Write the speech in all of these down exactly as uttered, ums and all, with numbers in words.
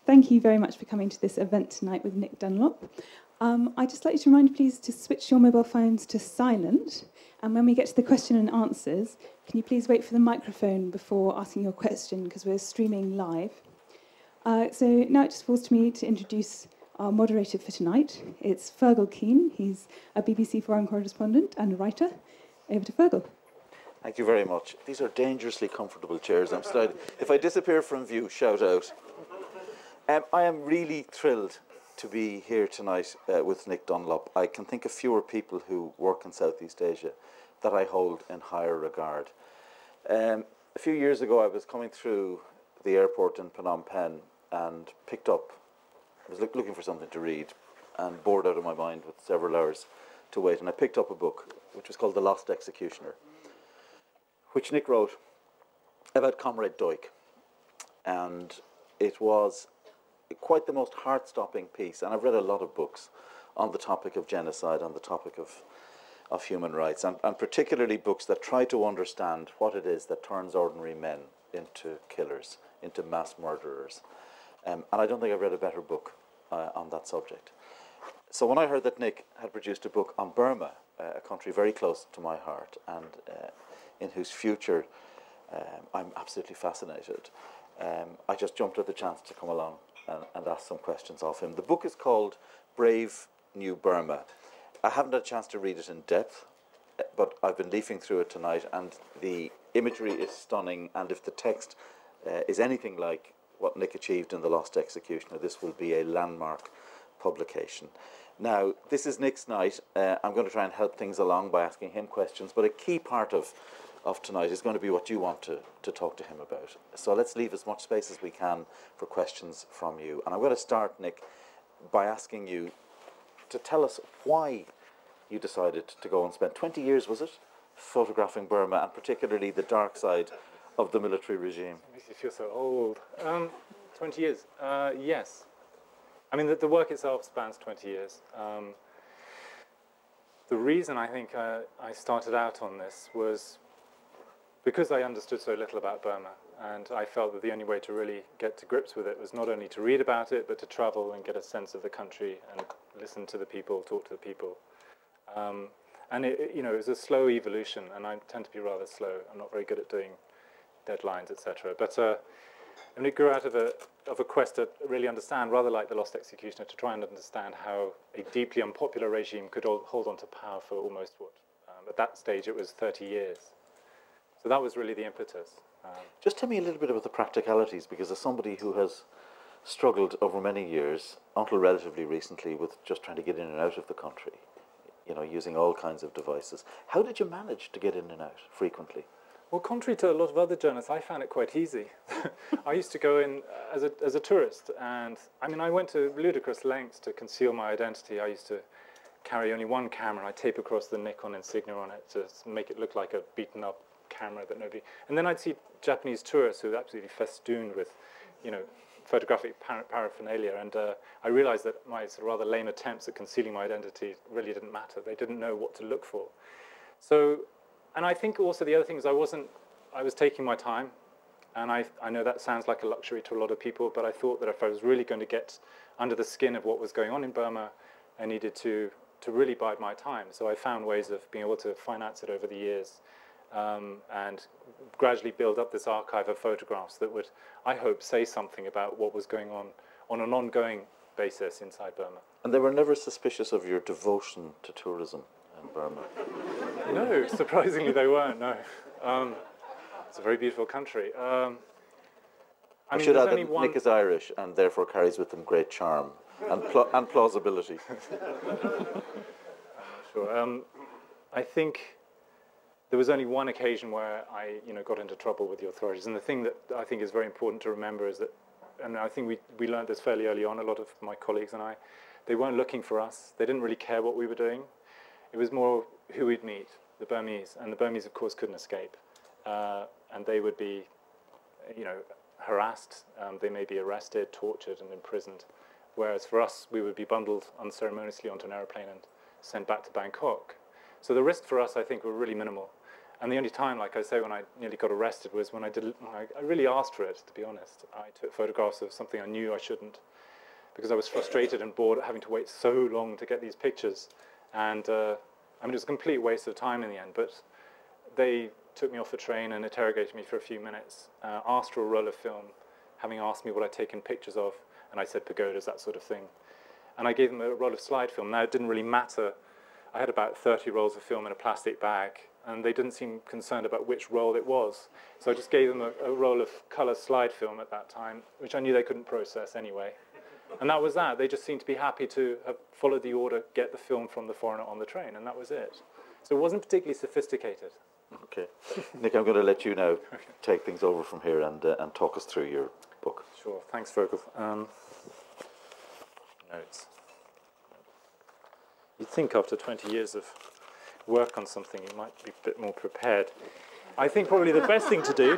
thank you very much for coming to this event tonight with Nic Dunlop. Um, I'd just like to remind you, please, to switch your mobile phones to silent. And when we get to the question and answers, can you please wait for the microphone before asking your question, because we're streaming live. Uh, so now it just falls to me to introduce our moderator for tonight. It's Fergal Keane. He's a B B C foreign correspondent and a writer. Over to Fergal. Thank you very much. These are dangerously comfortable chairs. I'm sliding. If I disappear from view, shout out. Um, I am really thrilled to be here tonight uh, with Nic Dunlop. I can think of fewer people who work in Southeast Asia that I hold in higher regard. Um, a few years ago, I was coming through the airport in Phnom Penh and picked up, I was look, looking for something to read and bored out of my mind with several hours to wait. And I picked up a book which was called The Lost Executioner, which Nic wrote about Comrade Duch. And it was quite the most heart-stopping piece. And I've read a lot of books on the topic of genocide, on the topic of, of human rights, and, and particularly books that try to understand what it is that turns ordinary men into killers, into mass murderers. Um, and I don't think I've read a better book uh, on that subject. So when I heard that Nic had produced a book on Burma, uh, a country very close to my heart, and uh, in whose future um, I'm absolutely fascinated, um, I just jumped at the chance to come along and, and ask some questions of him. The book is called Brave New Burma. I haven't had a chance to read it in depth, but I've been leafing through it tonight, and the imagery is stunning, and if the text uh, is anything like what Nic achieved in The Lost Executioner, this will be a landmark publication. Now, this is Nic's night. Uh, I'm going to try and help things along by asking him questions, but a key part of, of tonight is going to be what you want to, to talk to him about. So let's leave as much space as we can for questions from you. And I'm going to start, Nic, by asking you to tell us why you decided to go and spend twenty years, was it, photographing Burma, and particularly the dark side of the military regime. It makes you feel so old. Um, twenty years, uh, yes. I mean, the, the work itself spans twenty years. Um, the reason I think uh, I started out on this was because I understood so little about Burma, and I felt that the only way to really get to grips with it was not only to read about it, but to travel and get a sense of the country and listen to the people, talk to the people. Um, and it, it, you know, it was a slow evolution, and I tend to be rather slow. I'm not very good at doing deadlines, et cetera. But uh, and it grew out of a of a quest to really understand, rather like The Lost Executioner, to try and understand how a deeply unpopular regime could hold on to power for almost what um, at that stage it was thirty years. So that was really the impetus. Um, Just tell me a little bit about the practicalities, because as somebody who has struggled over many years, until relatively recently, with just trying to get in and out of the country, you know, using all kinds of devices, how did you manage to get in and out frequently? Well, contrary to a lot of other journalists, I found it quite easy. I used to go in as a, as a tourist, and I mean, I went to ludicrous lengths to conceal my identity. I used to carry only one camera. I'd tape across the Nikon insignia on it to make it look like a beaten-up camera that nobody... And then I'd see Japanese tourists who were absolutely festooned with, you know, photographic par paraphernalia, and uh, I realized that my sort of rather lame attempts at concealing my identity really didn't matter. They didn't know what to look for. So... And I think also the other thing is I wasn't, I was taking my time, and I, I know that sounds like a luxury to a lot of people, but I thought that if I was really going to get under the skin of what was going on in Burma, I needed to, to really bide my time. So I found ways of being able to finance it over the years um, and gradually build up this archive of photographs that would, I hope, say something about what was going on on an ongoing basis inside Burma. And they were never suspicious of your devotion to tourism in Burma? No, surprisingly they weren't, no. Um, it's a very beautiful country. Um, I, I mean, should add only that one... Nic is Irish and therefore carries with him great charm and, pl and plausibility. Sure. Um, I think there was only one occasion where I you know, got into trouble with the authorities, and the thing that I think is very important to remember is that, and I think we, we learned this fairly early on, a lot of my colleagues and I, they weren't looking for us. They didn't really care what we were doing. It was more who we'd meet, the Burmese, and the Burmese, of course, couldn't escape. Uh, and they would be, you know, harassed. Um, they may be arrested, tortured, and imprisoned. Whereas for us, we would be bundled unceremoniously onto an aeroplane and sent back to Bangkok. So the risk for us, I think, were really minimal. And the only time, like I say, when I nearly got arrested was when I did. When I, I really asked for it, to be honest. I took photographs of something I knew I shouldn't, because I was frustrated and bored at having to wait so long to get these pictures. And uh, I mean, it was a complete waste of time in the end. But they took me off the train and interrogated me for a few minutes, uh, asked for a roll of film, having asked me what I'd taken pictures of, and I said pagodas, that sort of thing. And I gave them a roll of slide film. Now, it didn't really matter. I had about thirty rolls of film in a plastic bag, and they didn't seem concerned about which roll it was. So I just gave them a, a roll of colour slide film at that time, which I knew they couldn't process anyway. And that was that. They just seemed to be happy to have followed the order, get the film from the foreigner on the train, and that was it. So it wasn't particularly sophisticated. Okay. Nic, I'm going to let you now take things over from here and, uh, and talk us through your book. Sure. Thanks, Fergal. Um, notes. You'd think after twenty years of work on something, you might be a bit more prepared. I think probably the best thing to do...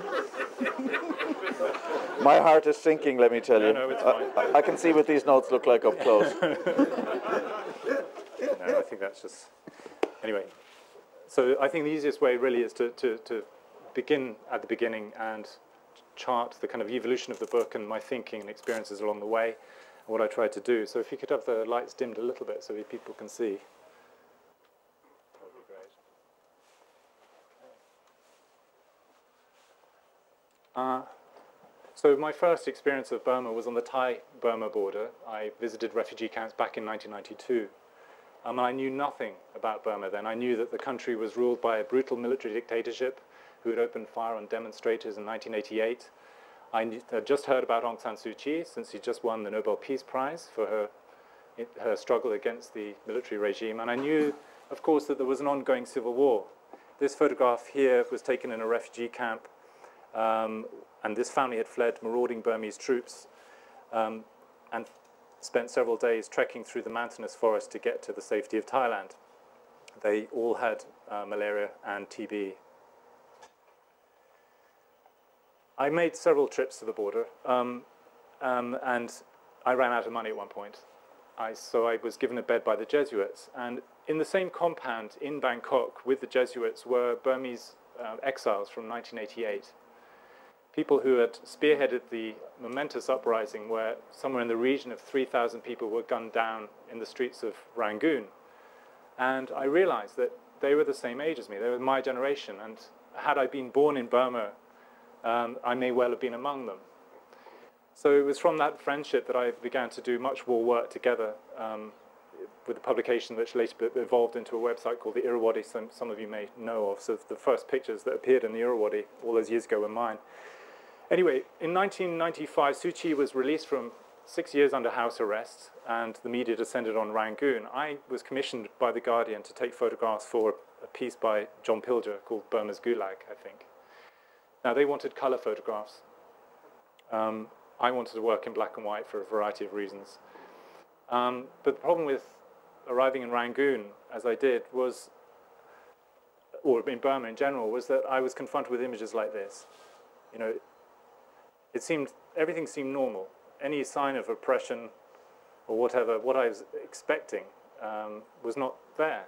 My heart is sinking, let me tell you. No, no, it's fine. I, I can see what these notes look like up close. No, I think that's just... Anyway, so I think the easiest way really is to, to, to begin at the beginning and chart the kind of evolution of the book and my thinking and experiences along the way, and what I tried to do. So if you could have the lights dimmed a little bit so that people can see. That would be great. Uh, so my first experience of Burma was on the Thai-Burma border. I visited refugee camps back in nineteen ninety-two. Um, and I knew nothing about Burma then. I knew that the country was ruled by a brutal military dictatorship who had opened fire on demonstrators in nineteen eighty-eight. I knew, had just heard about Aung San Suu Kyi, since she just won the Nobel Peace Prize for her, her struggle against the military regime. And I knew, of course, that there was an ongoing civil war. This photograph here was taken in a refugee camp, um, and this family had fled marauding Burmese troops um, and spent several days trekking through the mountainous forest to get to the safety of Thailand. They all had uh, malaria and T B. I made several trips to the border, um, um, and I ran out of money at one point. I, so I was given a bed by the Jesuits, and in the same compound in Bangkok with the Jesuits were Burmese uh, exiles from nineteen eighty-eight. People who had spearheaded the momentous uprising where somewhere in the region of three thousand people were gunned down in the streets of Rangoon. And I realized that they were the same age as me. They were my generation. And had I been born in Burma, um, I may well have been among them. So it was from that friendship that I began to do much more work together um, with a publication which later evolved into a website called the Irrawaddy, some, some of you may know of. So the first pictures that appeared in the Irrawaddy all those years ago were mine. Anyway, in nineteen ninety-five, Suu Kyi was released from six years under house arrest, and the media descended on Rangoon. I was commissioned by The Guardian to take photographs for a piece by John Pilger called Burma's Gulag, I think. Now, they wanted colour photographs. Um, I wanted to work in black and white for a variety of reasons. Um, but the problem with arriving in Rangoon, as I did, was, or in Burma in general, was that I was confronted with images like this. You know, it seemed, everything seemed normal. Any sign of oppression or whatever, what I was expecting um, was not there.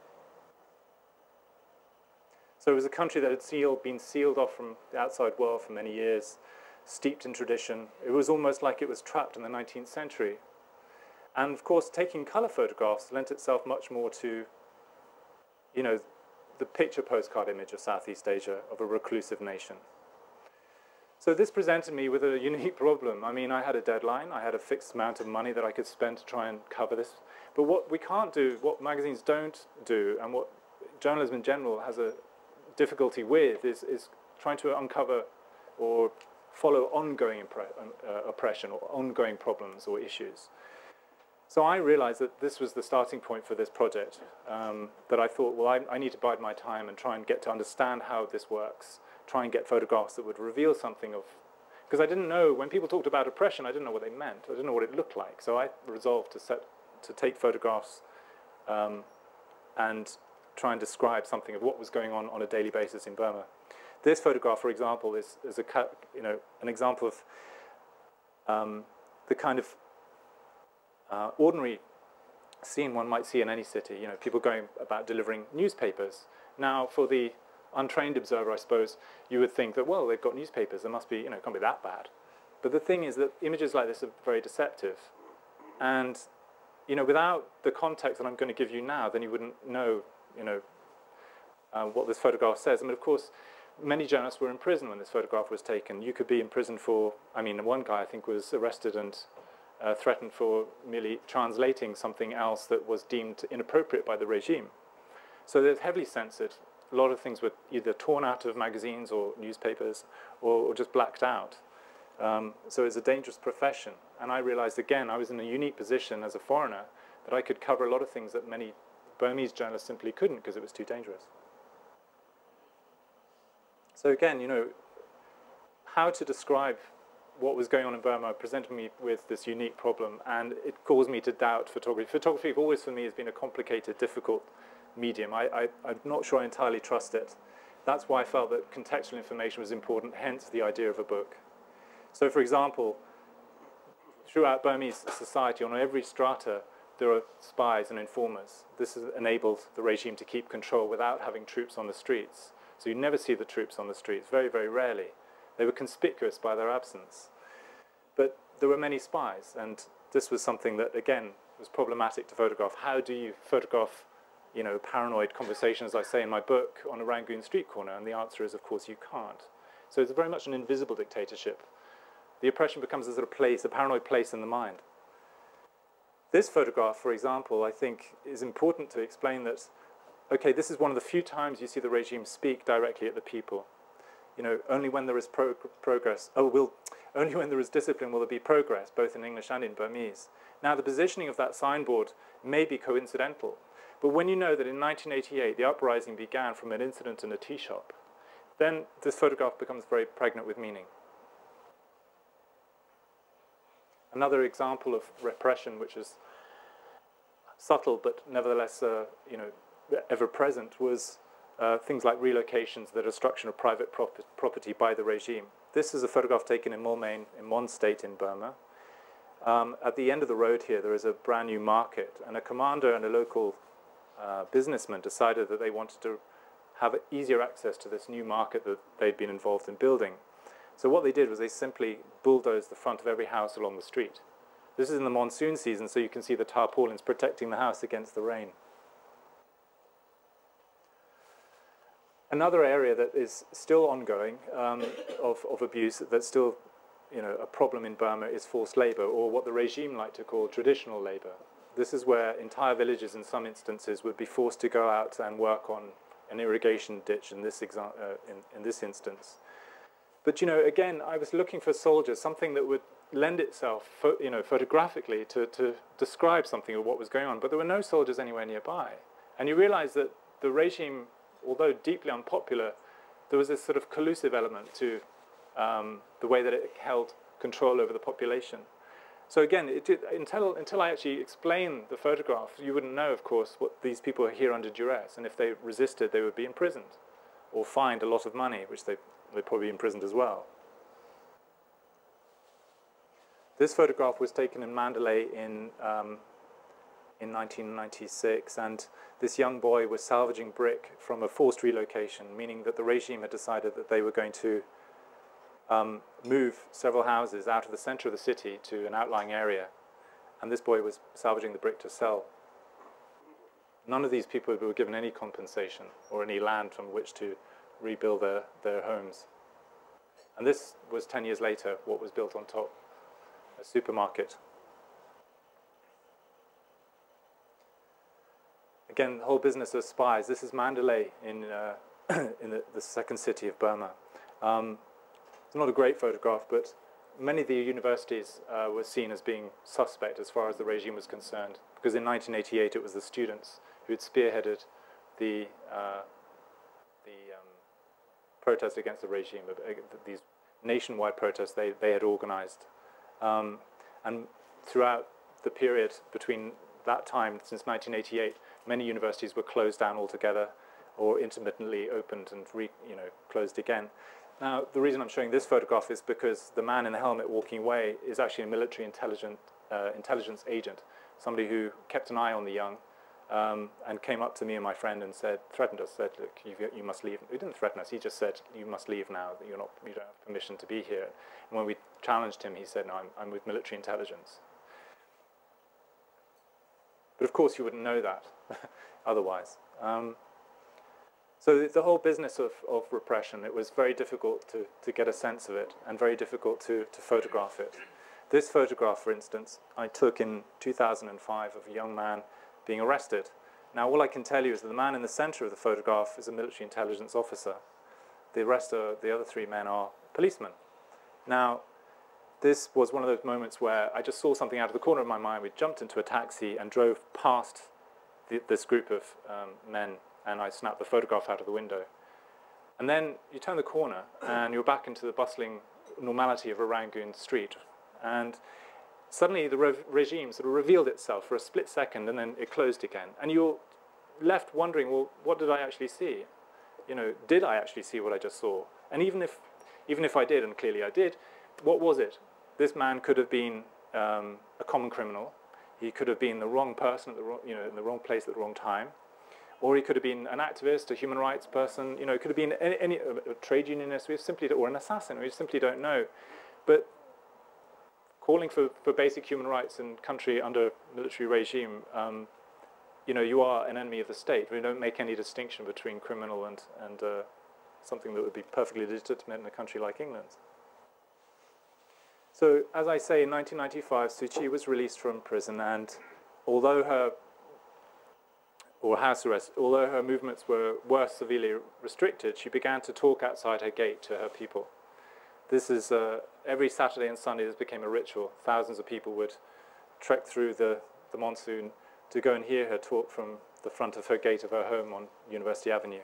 So it was a country that had sealed, been sealed off from the outside world for many years, steeped in tradition. It was almost like it was trapped in the nineteenth century. And of course, taking colour photographs lent itself much more to, you know, the picture postcard image of Southeast Asia, of a reclusive nation. So this presented me with a unique problem. I mean, I had a deadline. I had a fixed amount of money that I could spend to try and cover this. But what we can't do, what magazines don't do, and what journalism in general has a difficulty with, is, is trying to uncover or follow ongoing uh, oppression or ongoing problems or issues. So I realized that this was the starting point for this project, um, that I thought, well, I, I need to bide my time and try and get to understand how this works, try and get photographs that would reveal something of, because I didn't know, when people talked about oppression, I didn't know what they meant. I didn't know what it looked like. So I resolved to, set, to take photographs um, and try and describe something of what was going on on a daily basis in Burma. This photograph, for example, is, is a, you know, an example of um, the kind of uh, ordinary scene one might see in any city. You know, people going about delivering newspapers. Now, for the untrained observer, I suppose, you would think that, well, they've got newspapers, there must be, you know, it can't be that bad. But the thing is that images like this are very deceptive. And, you know, without the context that I'm going to give you now, then you wouldn't know, you know, uh, what this photograph says. I mean, of course, many journalists were in prison when this photograph was taken. You could be in prison for, I mean, one guy, I think, was arrested and uh, threatened for merely translating something else that was deemed inappropriate by the regime. So they're heavily censored. A lot of things were either torn out of magazines or newspapers or, or just blacked out. Um, so it's a dangerous profession. And I realized, again, I was in a unique position as a foreigner that I could cover a lot of things that many Burmese journalists simply couldn't because it was too dangerous. So again, you know, how to describe what was going on in Burma presented me with this unique problem, and it caused me to doubt photography. Photography always, for me, has been a complicated, difficult medium. I, I, I'm not sure I entirely trust it. That's why I felt that contextual information was important, hence the idea of a book. So, for example, throughout Burmese society, on every strata, there are spies and informers. This has enabled the regime to keep control without having troops on the streets. So you never see the troops on the streets, very, very rarely. They were conspicuous by their absence. But there were many spies, and this was something that, again, was problematic to photograph. How do you photograph, you know, paranoid conversation, as I say in my book, on a Rangoon street corner? And the answer is, of course, you can't. So it's very much an invisible dictatorship. The oppression becomes a sort of place, a paranoid place in the mind. This photograph, for example, I think is important to explain that, okay, this is one of the few times you see the regime speak directly at the people. You know, only when there is pro progress, oh, will, only when there is discipline will there be progress, both in English and in Burmese. Now, the positioning of that signboard may be coincidental, but when you know that in nineteen eighty-eight the uprising began from an incident in a tea shop, then this photograph becomes very pregnant with meaning. Another example of repression, which is subtle but nevertheless, uh, you know, ever present, was uh, things like relocations, the destruction of private prop property by the regime. This is a photograph taken in Moulmein, in one state in Burma. Um, at the end of the road here, there is a brand new market, and a commander and a local uh, businessman decided that they wanted to have easier access to this new market that they'd been involved in building. So what they did was they simply bulldozed the front of every house along the street. This is in the monsoon season, so you can see the tarpaulins protecting the house against the rain. Another area that is still ongoing um, of, of abuse, that's still, you know, a problem in Burma, is forced labor, or what the regime like to call traditional labor. This is where entire villages in some instances would be forced to go out and work on an irrigation ditch in this, exa uh, in, in this instance. But, you know, again, I was looking for soldiers, something that would lend itself, you know, photographically to, to describe something of what was going on. But there were no soldiers anywhere nearby. And you realize that the regime, although deeply unpopular, there was this sort of collusive element to um, the way that it held control over the population. So again, it did, until, until I actually explain the photograph, you wouldn't know, of course, what these people are here under duress. And if they resisted, they would be imprisoned or fined a lot of money, which they they'd probably be imprisoned as well. This photograph was taken in Mandalay in, um, in nineteen ninety-six, and this young boy was salvaging brick from a forced relocation, meaning that the regime had decided that they were going to um, move several houses out of the center of the city to an outlying area, and this boy was salvaging the brick to sell. None of these people were given any compensation or any land from which to rebuild their, their homes. And this was ten years later, what was built on top, a supermarket. Again, the whole business of spies. This is Mandalay in, uh, in the, the second city of Burma. Um, it's not a great photograph, but many of the universities uh, were seen as being suspect as far as the regime was concerned, because in nineteen eighty-eight it was the students who had spearheaded the uh, the um, protest against the regime, these nationwide protests they, they had organized. Um, and throughout the period between that time, since nineteen eighty-eight, many universities were closed down altogether or intermittently opened and re, you know, closed again. Now, the reason I'm showing this photograph is because the man in the helmet walking away is actually a military intelligent, uh, intelligence agent, somebody who kept an eye on the young um, and came up to me and my friend and said, threatened us, said, look, you, you must leave. He didn't threaten us, he just said, you must leave now, that you're not, you don't have permission to be here. And when we challenged him, he said, no, I'm, I'm with military intelligence. But of course you wouldn't know that otherwise. Um, so the whole business of, of repression, it was very difficult to, to get a sense of it and very difficult to, to photograph it. This photograph, for instance, I took in two thousand five of a young man being arrested. Now all I can tell you is that the man in the center of the photograph is a military intelligence officer. The rest of the other three men are policemen. Now, this was one of those moments where I just saw something out of the corner of my mind. We jumped into a taxi and drove past the, this group of um, men, and I snapped the photograph out of the window. And then you turn the corner, and you're back into the bustling normality of a Rangoon street. And suddenly the re regime sort of revealed itself for a split second, and then it closed again. And you're left wondering, well, what did I actually see? You know, did I actually see what I just saw? And even if, even if I did, and clearly I did, what was it? This man could have been um, a common criminal. He could have been the wrong person at the wrong, you know, in the wrong place at the wrong time. Or he could have been an activist, a human rights person. You know, it could have been any, any a, a trade unionist. We simply, or an assassin. We simply don't know. But calling for, for basic human rights in country under military regime, um, you know, you are an enemy of the state. We don't make any distinction between criminal and, and uh, something that would be perfectly legitimate in a country like England. So, as I say, in nineteen ninety-five, Suu Kyi was released from prison, and although her, or house arrest, although her movements were, were severely restricted, she began to talk outside her gate to her people. This is, uh, every Saturday and Sunday, this became a ritual. Thousands of people would trek through the, the monsoon to go and hear her talk from the front of her gate of her home on University Avenue.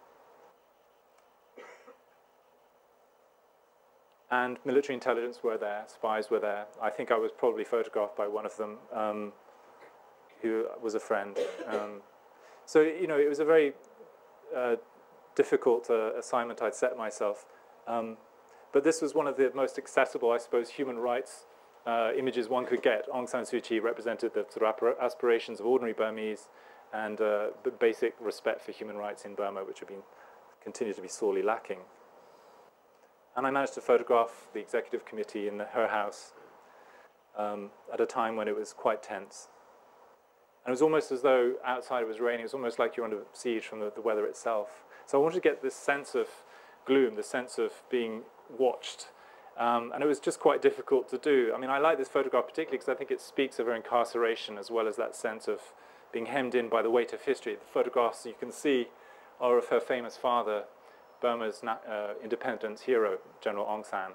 And military intelligence were there, spies were there. I think I was probably photographed by one of them, um, who was a friend. Um, so, you know, it was a very uh, difficult uh, assignment I'd set myself. Um, but this was one of the most accessible, I suppose, human rights uh, images one could get. Aung San Suu Kyi represented the sort of aspirations of ordinary Burmese and uh, the basic respect for human rights in Burma, which have been continue to be sorely lacking. And I managed to photograph the executive committee in the, her house um, at a time when it was quite tense. And it was almost as though outside it was raining. It was almost like you're under siege from the, the weather itself. So I wanted to get this sense of gloom, the sense of being watched. Um, and it was just quite difficult to do. I mean, I like this photograph particularly because I think it speaks of her incarceration as well as that sense of being hemmed in by the weight of history. The photographs you can see are of her famous father, Burma's uh, independence hero, General Aung San.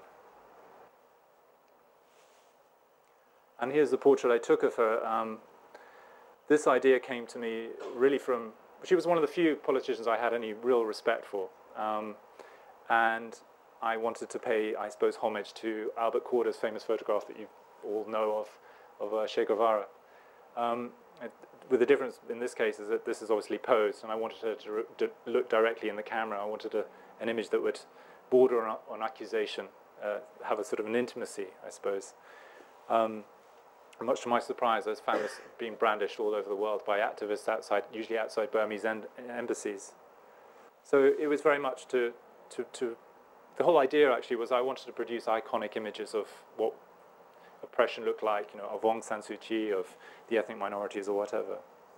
And here's the portrait I took of her. Um, this idea came to me really from, she was one of the few politicians I had any real respect for. Um, and I wanted to pay, I suppose, homage to Albert Korda's famous photograph that you all know of, of uh, Che Guevara. Um, it, with the difference in this case is that this is obviously posed, and I wanted her to, to look directly in the camera. I wanted a, an image that would border on, on accusation, uh, have a sort of an intimacy, I suppose. Um, and much to my surprise, I found this being brandished all over the world by activists outside, usually outside Burmese en embassies. So it was very much to, to, to, the whole idea actually was I wanted to produce iconic images of what oppression looked like, you know, of Aung San Suu Kyi, of the ethnic minorities or whatever.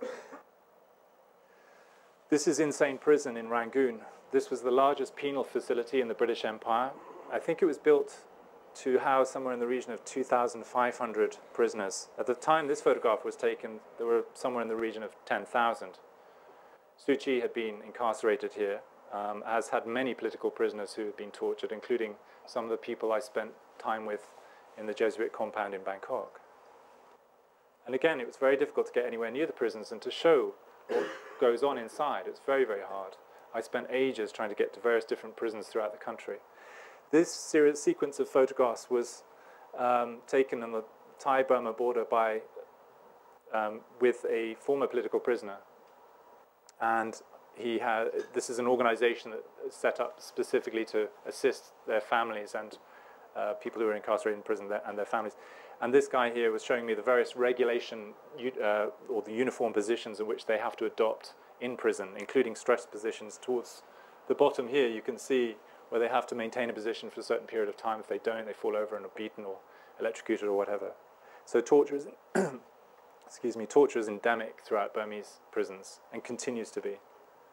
This is Insane Prison in Rangoon. This was the largest penal facility in the British Empire. I think it was built to house somewhere in the region of two thousand five hundred prisoners. At the time this photograph was taken, there were somewhere in the region of ten thousand. Suu Kyi had been incarcerated here, um, as had many political prisoners who had been tortured, including some of the people I spent time with in the Jesuit compound in Bangkok. And again, it was very difficult to get anywhere near the prisons and to show what goes on inside. It's very, very hard. I spent ages trying to get to various different prisons throughout the country. This series, sequence of photographs was um, taken on the Thai-Burma border by, um, with a former political prisoner. And he had, this is an organization that is set up specifically to assist their families and Uh, people who are incarcerated in prison and their families. And this guy here was showing me the various regulation uh, or the uniform positions in which they have to adopt in prison, including stress positions. Towards the bottom here, you can see where they have to maintain a position for a certain period of time. If they don't, they fall over and are beaten or electrocuted or whatever. So torture is, excuse me, torture is endemic throughout Burmese prisons and continues to be.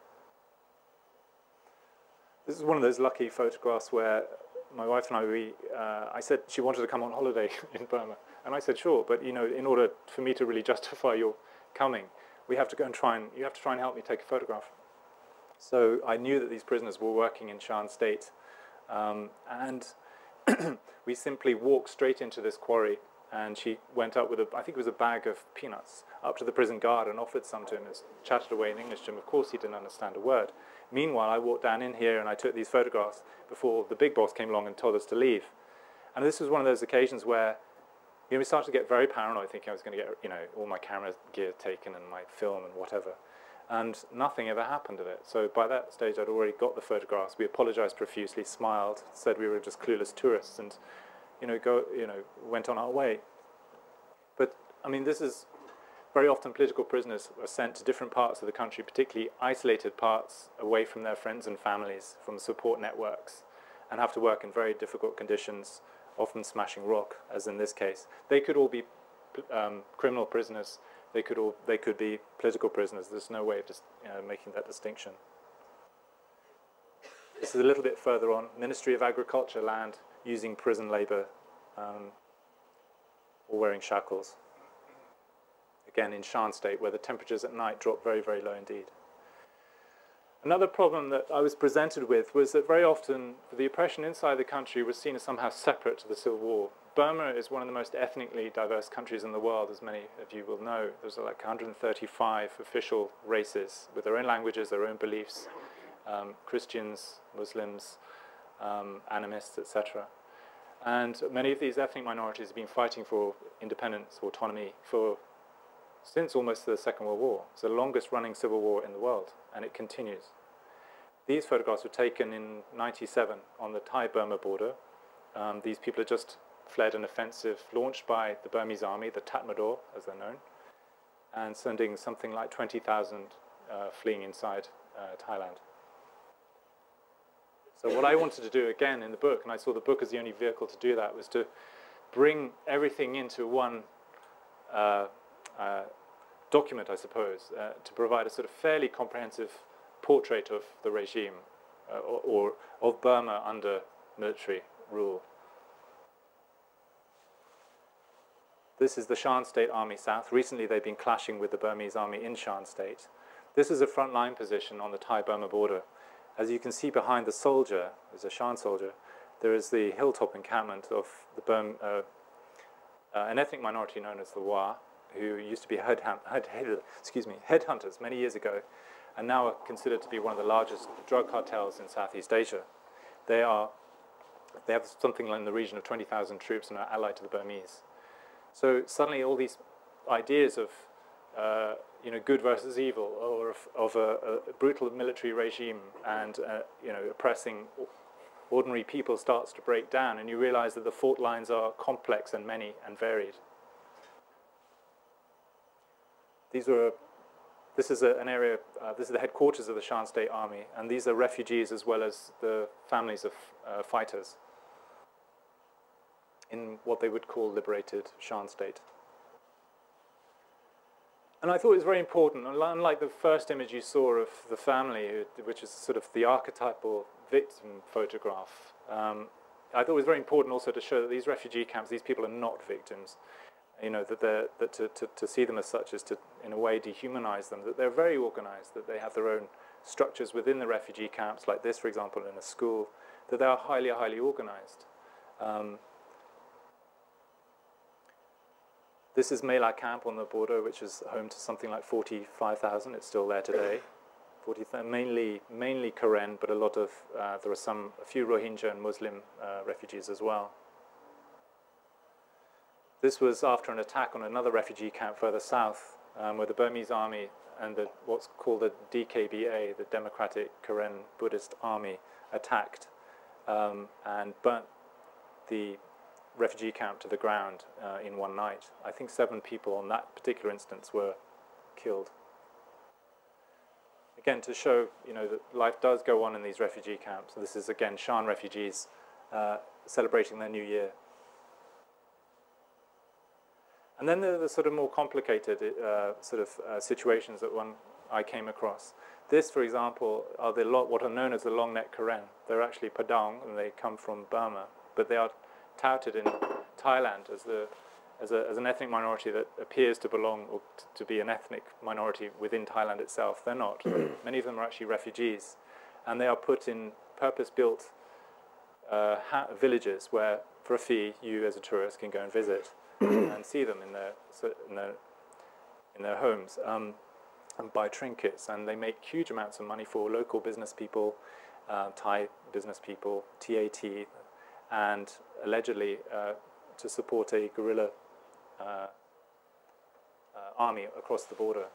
This is one of those lucky photographs where my wife and I, we, uh, I said she wanted to come on holiday in Burma. And I said, sure, but you know, in order for me to really justify your coming, we have to go and try and, you have to try and help me take a photograph. So I knew that these prisoners were working in Shan State. Um, and we simply walked straight into this quarry, and she went up with, a, I think it was a bag of peanuts, up to the prison guard and offered some to him, and chatted away in English to him. Of course, he didn't understand a word. Meanwhile, I walked down in here and I took these photographs before the big boss came along and told us to leave. And this was one of those occasions where, you know, we started to get very paranoid, thinking I was going to get, you know, all my camera gear taken and my film and whatever. And nothing ever happened of it. So by that stage, I'd already got the photographs. We apologized profusely, smiled, said we were just clueless tourists, and, you know, go, you know, went on our way. But, I mean, this is very often political prisoners are sent to different parts of the country, particularly isolated parts away from their friends and families, from support networks, and have to work in very difficult conditions, often smashing rock, as in this case. They could all be um, criminal prisoners. They could all they could be political prisoners. There's no way of just, you know, making that distinction. This is a little bit further on. Ministry of Agriculture land using prison labor, um, or wearing shackles. Again, in Shan State, where the temperatures at night drop very, very low indeed. Another problem that I was presented with was that very often the oppression inside the country was seen as somehow separate to the Civil War. Burma is one of the most ethnically diverse countries in the world, as many of you will know. There's like one hundred thirty-five official races with their own languages, their own beliefs, um, Christians, Muslims, um, animists, et cetera. And many of these ethnic minorities have been fighting for independence, autonomy, for since almost the Second World War. It's the longest running civil war in the world, and it continues. These photographs were taken in ninety-seven on the Thai-Burma border. Um, these people had just fled an offensive launched by the Burmese army, the Tatmadaw, as they're known, and sending something like twenty thousand uh, fleeing inside uh, Thailand. So what I wanted to do again in the book, and I saw the book as the only vehicle to do that, was to bring everything into one uh, Uh, document, I suppose, uh, to provide a sort of fairly comprehensive portrait of the regime uh, or, or of Burma under military rule. This is the Shan State Army South. Recently they've been clashing with the Burmese army in Shan State. This is a frontline position on the Thai-Burma border. As you can see behind the soldier, there's a Shan soldier, there is the hilltop encampment of the Burm, uh, uh, an ethnic minority known as the Wa, who used to be head, head, head, excuse me, headhunters many years ago, and now are considered to be one of the largest drug cartels in Southeast Asia. They are, they have something like in the region of twenty thousand troops and are allied to the Burmese. So suddenly all these ideas of, uh, you know, good versus evil, or of, of a, a brutal military regime and, uh, you know, oppressing ordinary people starts to break down, and you realize that the fault lines are complex and many and varied. These were, this is a, an area, uh, this is the headquarters of the Shan State Army, and these are refugees as well as the families of uh, fighters in what they would call liberated Shan State. And I thought it was very important, unlike the first image you saw of the family, which is sort of the archetypal victim photograph, um, I thought it was very important also to show that these refugee camps, these people are not victims. You know, that, they're, that to, to, to see them as such is to, in a way, dehumanize them, that they're very organized, that they have their own structures within the refugee camps, like this, for example, in a school, that they are highly, highly organized. Um, this is Mela Camp on the border, which is home to something like forty-five thousand. It's still there today. forty, mainly, mainly Karen, but a lot of, uh, there are some, a few Rohingya and Muslim uh, refugees as well. This was after an attack on another refugee camp further south, um, where the Burmese army and the, what's called the D K B A, the Democratic Karen Buddhist Army, attacked um, and burnt the refugee camp to the ground uh, in one night. I think seven people on that particular instance were killed. Again, to show, you know, that life does go on in these refugee camps. This is, again, Shan refugees uh, celebrating their new year. And then there are the sort of more complicated uh, sort of uh, situations that one I came across. This, for example, are the lo what are known as the long neck Karen. They're actually Padang, and they come from Burma, but they are touted in Thailand as the as, a, as an ethnic minority that appears to belong or to be an ethnic minority within Thailand itself. They're not. Many of them are actually refugees, and they are put in purpose-built uh, villages where, for a fee, you as a tourist can go and visit and see them in their in their in their homes. Um, and buy trinkets, and they make huge amounts of money for local business people, uh, Thai business people, T A T, and allegedly uh, to support a guerrilla uh, uh, army across the border.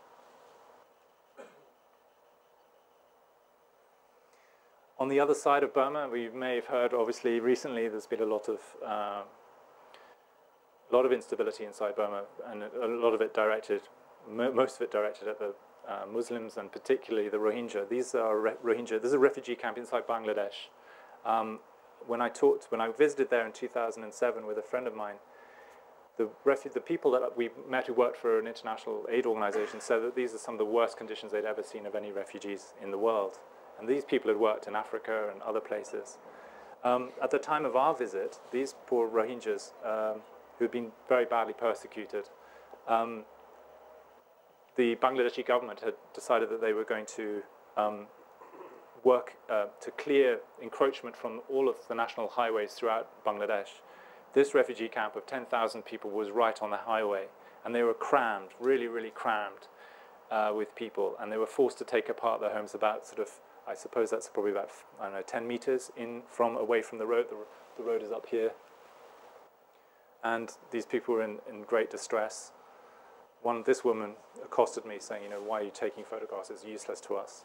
On the other side of Burma, we may have heard, obviously, recently there's been a lot of uh, a lot of instability inside Burma, and a lot of it directed, mo most of it directed at the Uh, Muslims, and particularly the Rohingya. These are re Rohingya. This is a refugee camp inside Bangladesh. Um, when I talked, when I visited there in two thousand seven with a friend of mine, the, the people that we met who worked for an international aid organization said that these are some of the worst conditions they'd ever seen of any refugees in the world. And these people had worked in Africa and other places. Um, at the time of our visit, these poor Rohingyas, um, who had been very badly persecuted, um, the Bangladeshi government had decided that they were going to um, work uh, to clear encroachment from all of the national highways throughout Bangladesh. This refugee camp of ten thousand people was right on the highway, and they were crammed, really, really crammed uh, with people, and they were forced to take apart their homes about sort of, I suppose that's probably about, I don't know, ten meters in from, away from the road. The, the road is up here. And these people were in, in great distress. One, this woman accosted me saying, you know, why are you taking photographs? It's useless to us.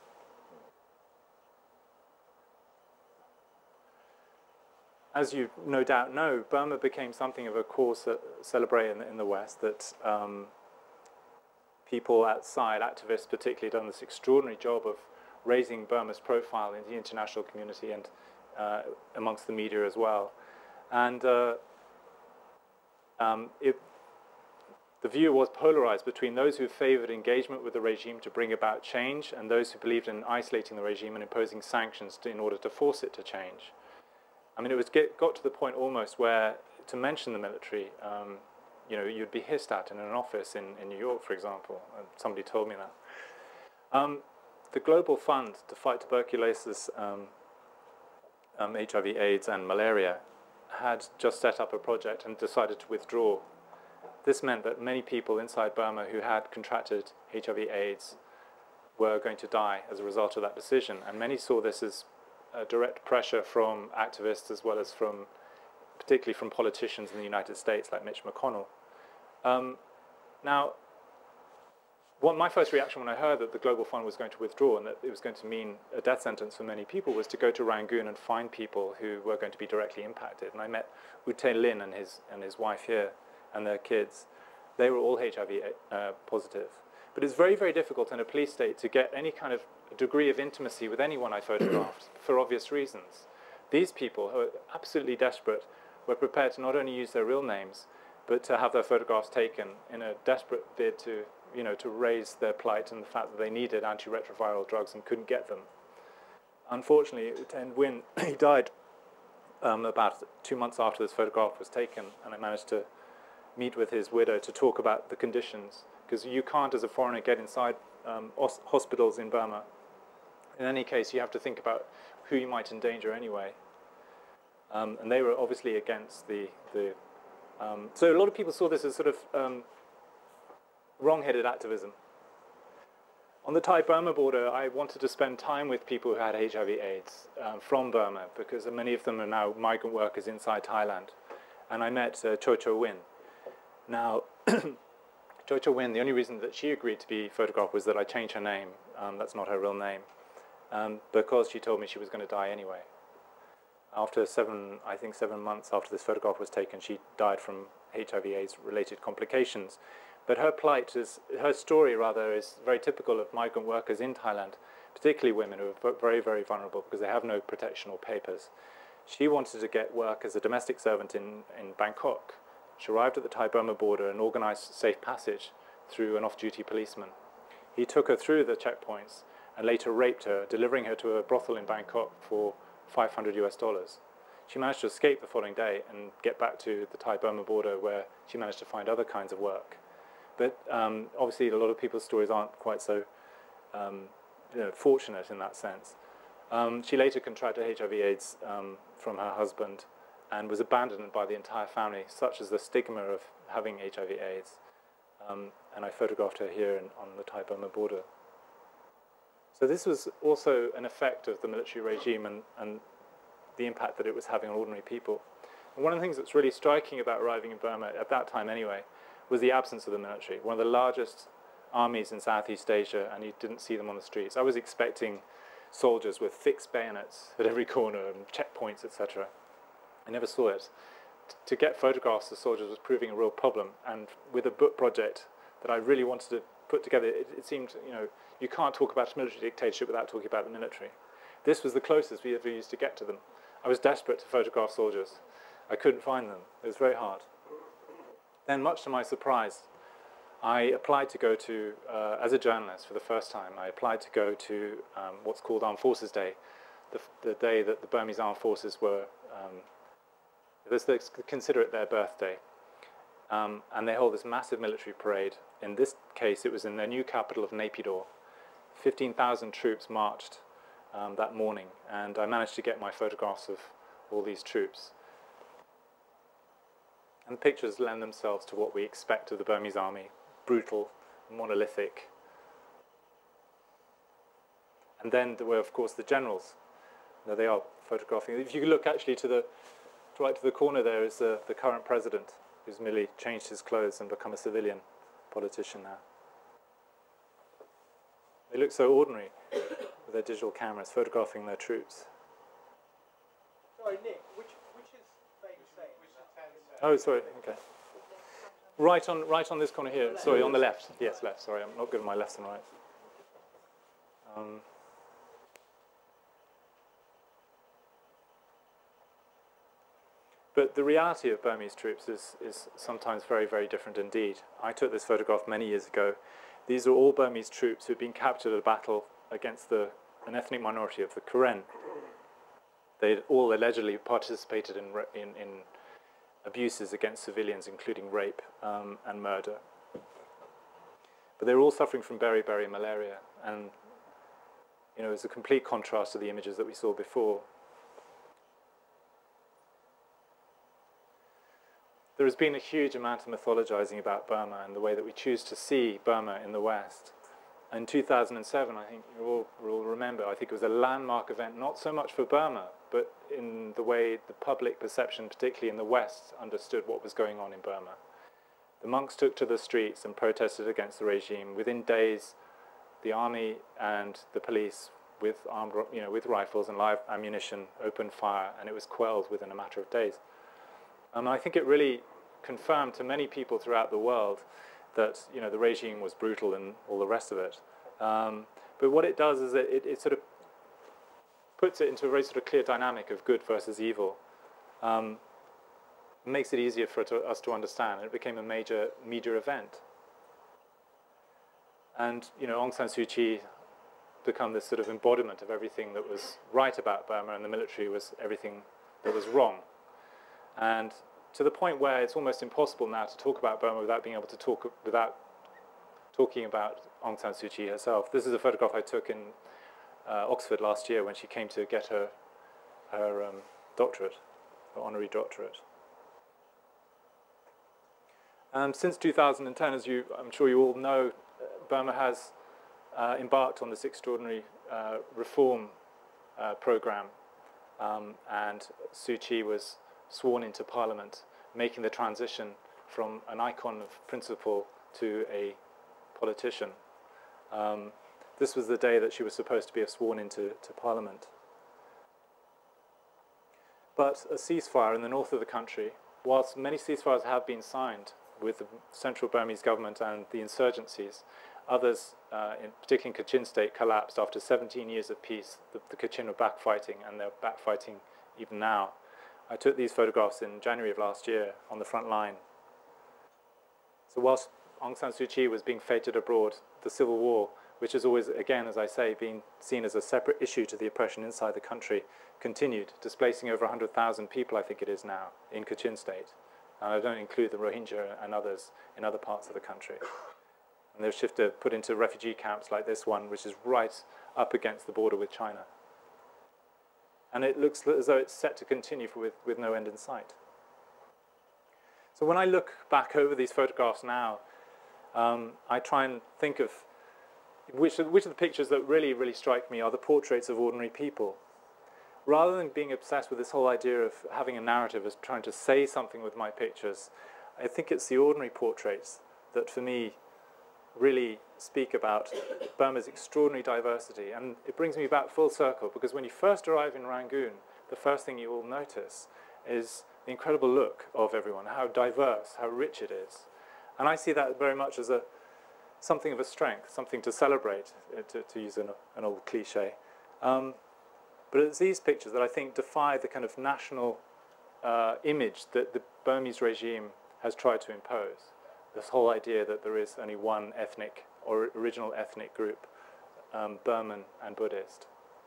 As you no doubt know, Burma became something of a cause celebrated in, in the West, that um, people outside, activists particularly, done this extraordinary job of raising Burma's profile in the international community and uh, amongst the media as well. And uh, um, it The view was polarized between those who favored engagement with the regime to bring about change and those who believed in isolating the regime and imposing sanctions to, in order to force it to change. I mean, it was get, got to the point almost where to mention the military, um, you know, you'd be hissed at in an office in, in New York, for example. And somebody told me that. Um, the Global Fund to fight tuberculosis, um, um, H I V AIDS and malaria had just set up a project and decided to withdraw. This meant that many people inside Burma who had contracted H I V AIDS were going to die as a result of that decision. And many saw this as a direct pressure from activists as well as from, particularly from politicians in the United States like Mitch McConnell. Um, now, what my first reaction when I heard that the Global Fund was going to withdraw and that it was going to mean a death sentence for many people was to go to Rangoon and find people who were going to be directly impacted. And I met Ute Lin and his, and his wife here, and their kids. They were all H I V uh, positive. But it's very, very difficult in a police state to get any kind of degree of intimacy with anyone I photographed for obvious reasons. These people, who are absolutely desperate, were prepared to not only use their real names, but to have their photographs taken in a desperate bid to, you know, to raise their plight and the fact that they needed antiretroviral drugs and couldn't get them. Unfortunately, Ten Win, he died um, about two months after this photograph was taken, and I managed to meet with his widow to talk about the conditions, because you can't, as a foreigner, get inside um, hospitals in Burma. In any case, you have to think about who you might endanger anyway. Um, and they were obviously against the... the um, so a lot of people saw this as sort of um, wrong-headed activism. On the Thai-Burma border, I wanted to spend time with people who had H I V AIDS um, from Burma, because many of them are now migrant workers inside Thailand. And I met uh, Cho Cho Win. Now, Cho Cho Win, the only reason that she agreed to be photographed was that I changed her name. Um, that's not her real name. Um, because she told me she was going to die anyway. after seven, I think seven months after this photograph was taken, she died from H I V AIDS related complications. But her plight is, her story rather, is very typical of migrant workers in Thailand, particularly women who are very, very vulnerable because they have no protection or papers. She wanted to get work as a domestic servant in, in Bangkok. She arrived at the Thai-Burma border and organised safe passage through an off-duty policeman. He took her through the checkpoints and later raped her, delivering her to a brothel in Bangkok for five hundred US dollars. She managed to escape the following day and get back to the Thai-Burma border where she managed to find other kinds of work. But um, obviously a lot of people's stories aren't quite so um, you know, fortunate in that sense. Um, she later contracted H I V AIDS um, from her husband and was abandoned by the entire family, such as the stigma of having H I V AIDS. Um, and I photographed her here in, on the Thai-Burma border. So this was also an effect of the military regime and, and the impact that it was having on ordinary people. And one of the things that's really striking about arriving in Burma, at that time anyway, was the absence of the military. One of the largest armies in Southeast Asia, and you didn't see them on the streets. I was expecting soldiers with fixed bayonets at every corner and checkpoints, et cetera. I never saw it. T to get photographs of soldiers was proving a real problem, and with a book project that I really wanted to put together, it, it seemed, you know, you can't talk about military dictatorship without talking about the military. This was the closest we ever used to get to them. I was desperate to photograph soldiers. I couldn't find them. It was very hard. Then, much to my surprise, I applied to go to, uh, as a journalist for the first time, I applied to go to um, what's called Armed Forces Day, the, the day that the Burmese Armed Forces were, um, they consider it their birthday. Um, and they hold this massive military parade. In this case, it was in their new capital of Naypyidaw. fifteen thousand troops marched um, that morning, and I managed to get my photographs of all these troops. And the pictures lend themselves to what we expect of the Burmese army: brutal, monolithic. And then there were, of course, the generals. Now they are photographing. If you look actually to the right to the corner, there is uh, the current president, who's merely changed his clothes and become a civilian politician now. They look so ordinary with their digital cameras photographing their troops. Sorry, Nick, which, which is Vegas saying? Oh, sorry, okay. Right on, right on this corner here. Sorry, on the left. Yes, left. Sorry, I'm not good at my left and right. Um, But the reality of Burmese troops is, is sometimes very, very different indeed. I took this photograph many years ago. These are all Burmese troops who had been captured at a battle against the, an ethnic minority of the Karen. They all allegedly participated in, in, in abuses against civilians, including rape um, and murder. But they were all suffering from beriberi malaria, and you know, it was a complete contrast to the images that we saw before. There has been a huge amount of mythologizing about Burma and the way that we choose to see Burma in the West. In two thousand seven, I think you all will remember, I think it was a landmark event, not so much for Burma, but in the way the public perception, particularly in the West, understood what was going on in Burma. The monks took to the streets and protested against the regime. Within days, the army and the police, with armed, you know, with rifles and live ammunition, opened fire, and it was quelled within a matter of days. And I think it really confirmed to many people throughout the world that, you know, the regime was brutal and all the rest of it. Um, but what it does is that it, it sort of puts it into a very sort of clear dynamic of good versus evil. Um, makes it easier for it to, us to understand. It became a major media event. And, you know, Aung San Suu Kyi become this sort of embodiment of everything that was right about Burma, and the military was everything that was wrong. And to the point where it's almost impossible now to talk about Burma without being able to talk without talking about Aung San Suu Kyi herself. This is a photograph I took in uh, Oxford last year when she came to get her her um, doctorate, her honorary doctorate. Um, since two thousand ten, as you, I'm sure you all know, Burma has uh, embarked on this extraordinary uh, reform uh, program, um, and Suu Kyi was sworn into Parliament, making the transition from an icon of principle to a politician. Um, this was the day that she was supposed to be sworn into to Parliament. but a ceasefire in the north of the country. Whilst many ceasefires have been signed with the central Burmese government and the insurgencies, others, uh, in, particularly in Kachin state, collapsed after seventeen years of peace. The, the Kachin are backfighting, and they're backfighting even now. I took these photographs in January of last year on the front line. So whilst Aung San Suu Kyi was being feted abroad, the civil war, which has always, again, as I say, been seen as a separate issue to the oppression inside the country, continued, displacing over one hundred thousand people, I think it is now, in Kachin state. And I don't include the Rohingya and others in other parts of the country. And they've shifted, put into refugee camps like this one, which is right up against the border with China. And it looks as though it's set to continue for with, with no end in sight. So when I look back over these photographs now, um, I try and think of which of, which of the pictures that really, really strike me are the portraits of ordinary people. Rather than being obsessed with this whole idea of having a narrative as trying to say something with my pictures, I think it's the ordinary portraits that, for me, really speak about Burma's extraordinary diversity. And it brings me back full circle, because when you first arrive in Rangoon, the first thing you will notice is the incredible look of everyone, how diverse, how rich it is. And I see that very much as a something of a strength, something to celebrate, to, to use an, an old cliche. Um, but it's these pictures that I think defy the kind of national uh, image that the Burmese regime has tried to impose. This whole idea that there is only one ethnic or original ethnic group, um, Burman and Buddhist.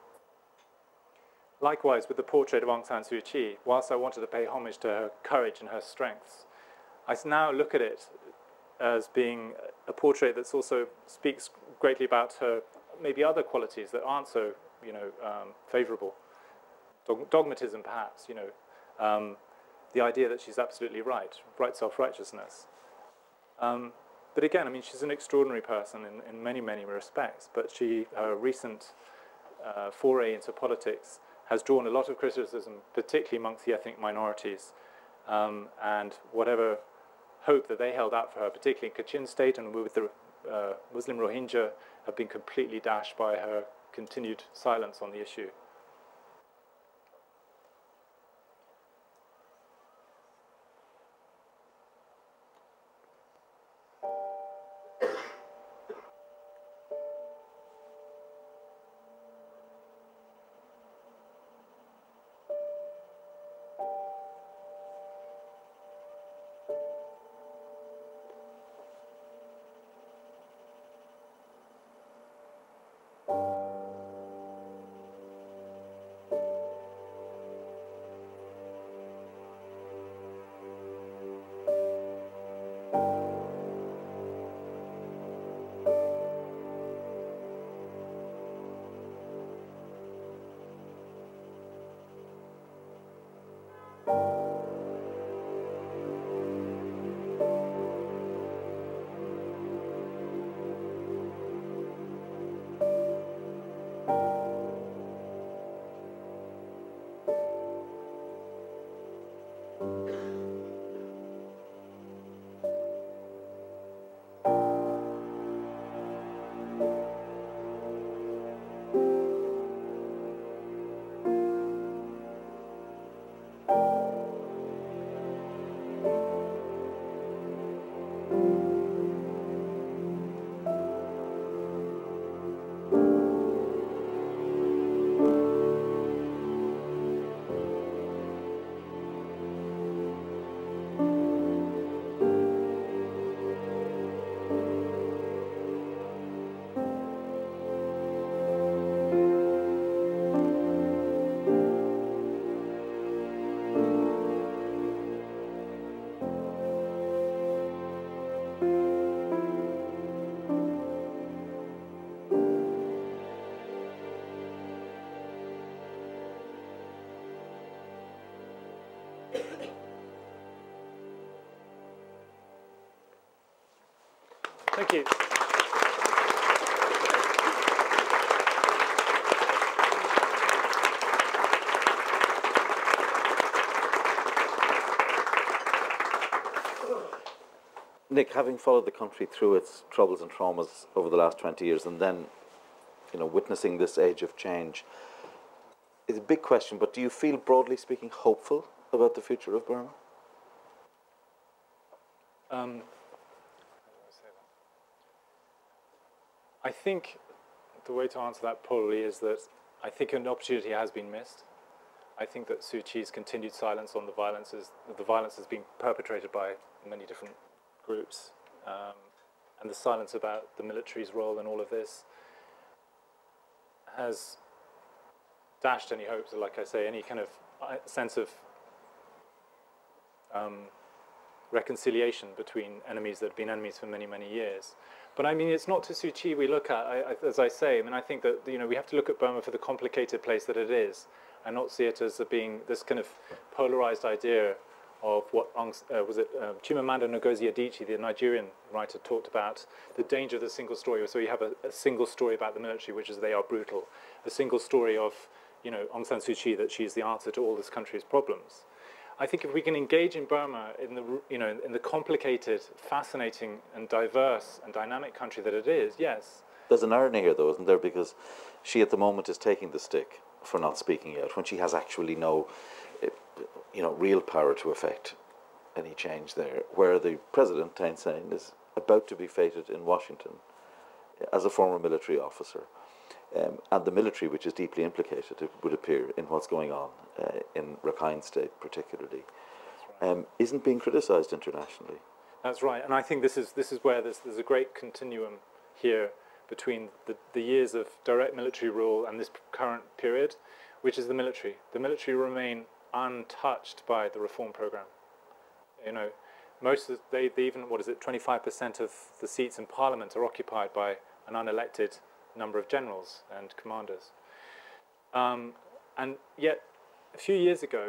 Likewise, with the portrait of Aung San Suu Kyi, whilst I wanted to pay homage to her courage and her strengths, I now look at it as being a portrait that also speaks greatly about her maybe other qualities that aren't so, you know, um, favourable. Dog dogmatism, perhaps, you know, um, the idea that she's absolutely right, right self-righteousness. Um, but again, I mean, she's an extraordinary person in, in many, many respects, but she, her recent uh, foray into politics has drawn a lot of criticism, particularly amongst the ethnic minorities, um, and whatever hope that they held out for her, particularly in Kachin state and with the uh, Muslim Rohingya, have been completely dashed by her continued silence on the issue. Thank you. Nic, having followed the country through its troubles and traumas over the last twenty years, and then, you know, witnessing this age of change, it's a big question, but do you feel, broadly speaking, hopeful about the future of Burma? Um, I think the way to answer that probably is that I think an opportunity has been missed. I think that Suu Kyi's continued silence on the violence, the violence has been perpetrated by many different groups, um, and the silence about the military's role in all of this has dashed any hopes, or like I say, any kind of sense of um, reconciliation between enemies that have been enemies for many, many years. But I mean, it's not to Suu Kyi we look at, I, I, as I say. I mean, I think that, you know, we have to look at Burma for the complicated place that it is, and not see it as a being this kind of polarized idea of what uh, was it uh, Chimamanda Ngozi Adichie, the Nigerian writer, talked about the danger of the single story. So you have a, a single story about the military, which is they are brutal. A single story of, you know, Aung San Suu Kyi, that she's the answer to all this country's problems. I think if we can engage in Burma in the, you know, in the complicated, fascinating, and diverse and dynamic country that it is, yes. There's an irony here, though, isn't there? Because she, at the moment, is taking the stick for not speaking out when she has actually no, you know, real power to effect any change there. Where the president, Thein Sein, is about to be feted in Washington as a former military officer. Um, and the military, which is deeply implicated, it would appear, in what's going on uh, in Rakhine State particularly, right. um, isn't being criticised internationally. That's right, and I think this is this is where there's there's a great continuum here between the, the years of direct military rule and this current period, which is the military. The military remain untouched by the reform program. You know, most of the, they, they even, what is it, twenty-five percent of the seats in Parliament are occupied by an unelected number of generals and commanders. Um, and yet, a few years ago,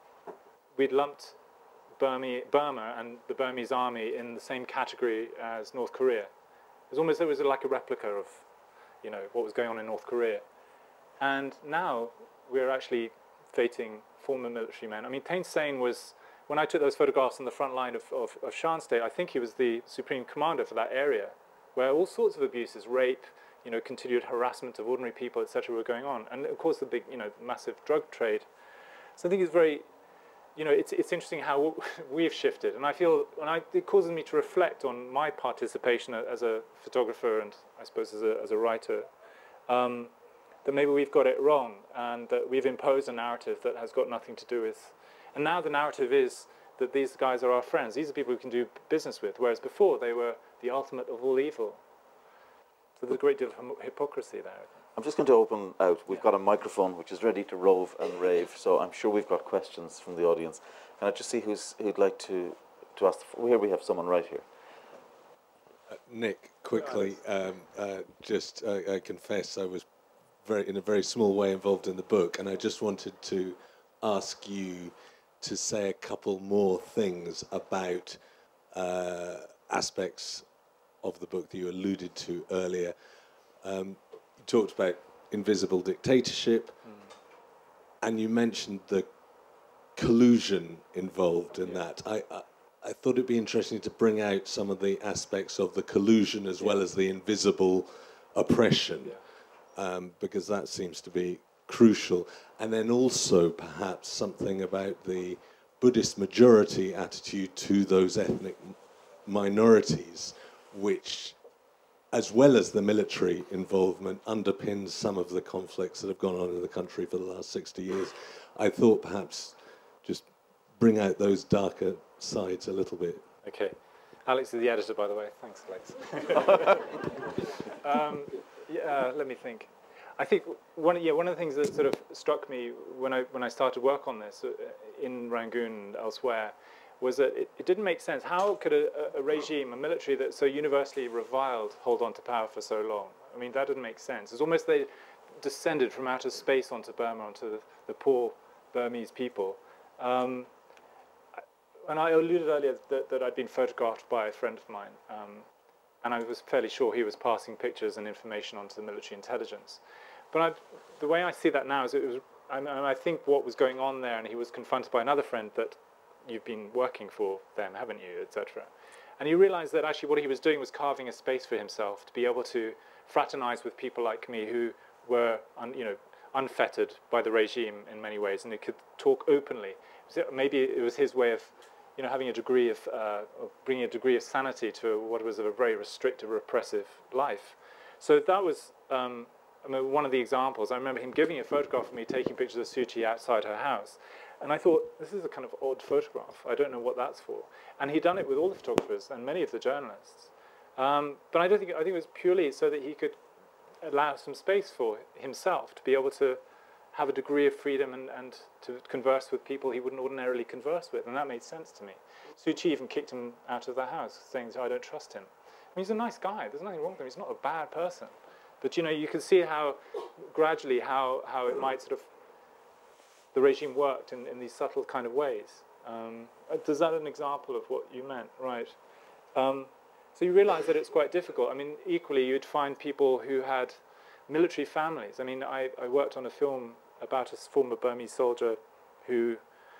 we'd lumped Burma, Burma and the Burmese army in the same category as North Korea. It was almost, it was like a replica of, you know, what was going on in North Korea. And now we're actually fating former military men. I mean, Thein Sein was, when I took those photographs on the front line of, of, of Shan State, I think he was the supreme commander for that area, where all sorts of abuses, rape, you know, continued harassment of ordinary people, et cetera, were going on, and of course the big, you know, massive drug trade. So I think it's very, you know, it's it's interesting how we've shifted, and I feel, and I, it causes me to reflect on my participation as a photographer and I suppose as a as a writer, um, that maybe we've got it wrong, and that we've imposed a narrative that has got nothing to do with, and now the narrative is that these guys are our friends. These are people we can do business with, whereas before they were the ultimate of all evil. So there's a great deal of hypocrisy there. I'm just going to open out. We've got a microphone which is ready to rove and rave, so I'm sure we've got questions from the audience. Can I just see who's, who'd like to, to ask? Here we have someone right here. Uh, Nick, quickly, um, uh, just uh, I confess I was very, in a very small way involved in the book, and I just wanted to ask you to say a couple more things about uh, aspects of the book that you alluded to earlier. Um, you talked about invisible dictatorship, mm. and you mentioned the collusion involved in yeah. that. I, I, I thought it'd be interesting to bring out some of the aspects of the collusion as yeah. well as the invisible oppression, yeah. um, because that seems to be crucial. And then also perhaps something about the Buddhist majority attitude to those ethnic minorities, which, as well as the military involvement, underpins some of the conflicts that have gone on in the country for the last sixty years. I thought perhaps just bring out those darker sides a little bit. Okay. Alex is the editor, by the way. Thanks, Alex. um, yeah, let me think. I think one, yeah, one of the things that sort of struck me when I, when I started work on this uh, in Rangoon and elsewhere was that it, it didn't make sense. How could a, a regime, a military that so universally reviled, hold on to power for so long? I mean, that didn't make sense. It's almost they descended from outer space onto Burma, onto the, the poor Burmese people. Um, and I alluded earlier that, that I'd been photographed by a friend of mine, um, and I was fairly sure he was passing pictures and information onto the military intelligence. But I, the way I see that now is it was, I, I think what was going on there, and he was confronted by another friend that, you've been working for them, haven't you, et cetera. And he realized that actually what he was doing was carving a space for himself to be able to fraternize with people like me who were, un, you know, unfettered by the regime in many ways, and he could talk openly. Maybe it was his way of, you know, having a degree of, uh, of bringing a degree of sanity to what was a very restrictive, repressive life. So that was um, I mean, one of the examples. I remember him giving a photograph of me taking pictures of Suu Kyi outside her house. And I thought, this is a kind of odd photograph. I don't know what that's for. And he'd done it with all the photographers and many of the journalists. Um, but I don't think, I think it was purely so that he could allow some space for himself to be able to have a degree of freedom and, and to converse with people he wouldn't ordinarily converse with. And that made sense to me. Suu Kyi even kicked him out of the house, saying, I don't trust him. I mean, he's a nice guy. There's nothing wrong with him. He's not a bad person. But, you know, you can see how gradually how, how it might sort of, the regime worked in, in these subtle kind of ways. Um, is that an example of what you meant? Right. Um, so you realize that it's quite difficult. I mean, equally, you'd find people who had military families. I mean, I, I worked on a film about a former Burmese soldier who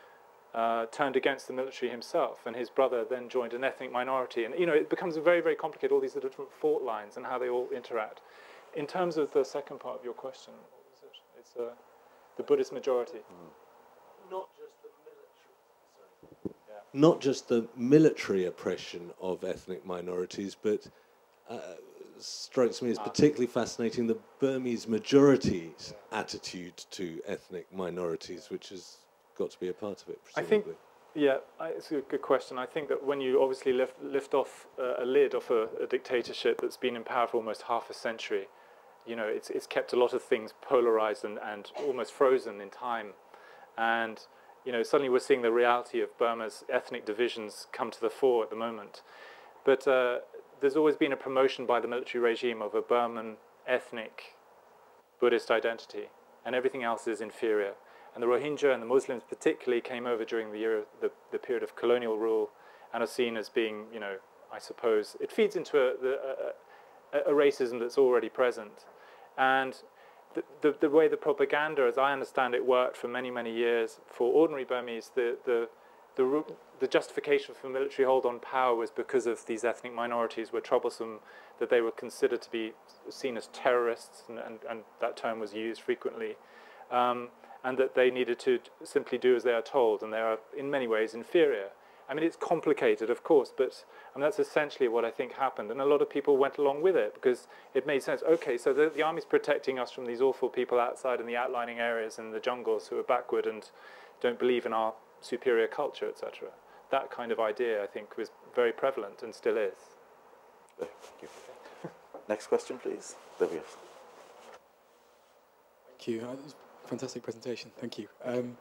uh, turned against the military himself, and his brother then joined an ethnic minority. And, you know, it becomes very, very complicated, all these different fault lines and how they all interact. In terms of the second part of your question, what was it? It's uh, the Buddhist majority. Not just the military. Sorry. Yeah. Not just the military oppression of ethnic minorities, but uh, strikes me as particularly fascinating the Burmese majority's yeah. attitude to ethnic minorities, which has got to be a part of it, presumably. I think, yeah, I, it's a good question. I think that when you obviously lift, lift off uh, a lid off a, a dictatorship that's been in power for almost half a century, you know, it's, it's kept a lot of things polarized and, and almost frozen in time. And, you know, suddenly we're seeing the reality of Burma's ethnic divisions come to the fore at the moment. But uh, there's always been a promotion by the military regime of a Burman ethnic Buddhist identity, and everything else is inferior. And the Rohingya and the Muslims particularly came over during the, year, the, the period of colonial rule and are seen as being, you know, I suppose, it feeds into a, a, a, a racism that's already present. And the, the, the way the propaganda, as I understand it, worked for many, many years for ordinary Burmese, the, the, the, the justification for military hold on power was because of these ethnic minorities were troublesome, that they were considered to be seen as terrorists, and, and, and that term was used frequently, um, and that they needed to simply do as they are told, and they are in many ways inferior. I mean, it's complicated, of course, but I mean, that's essentially what I think happened. And a lot of people went along with it because it made sense. Okay, so the, the army's protecting us from these awful people outside in the outlying areas and the jungles who are backward and don't believe in our superior culture, et cetera. That kind of idea, I think, was very prevalent and still is. Thank you. Next question, please. There we go. Thank you. Uh, fantastic presentation. Thank you. Um,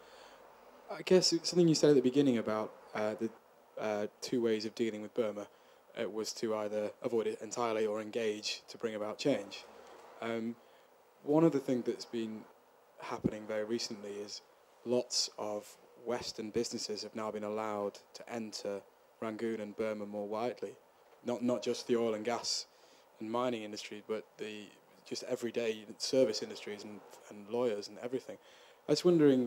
I guess something you said at the beginning about uh, the uh, two ways of dealing with Burma uh, was to either avoid it entirely or engage to bring about change. Um, one of the things that's been happening very recently is lots of Western businesses have now been allowed to enter Rangoon and Burma more widely. Not not just the oil and gas and mining industry, but the just everyday service industries and, and lawyers and everything. I was wondering,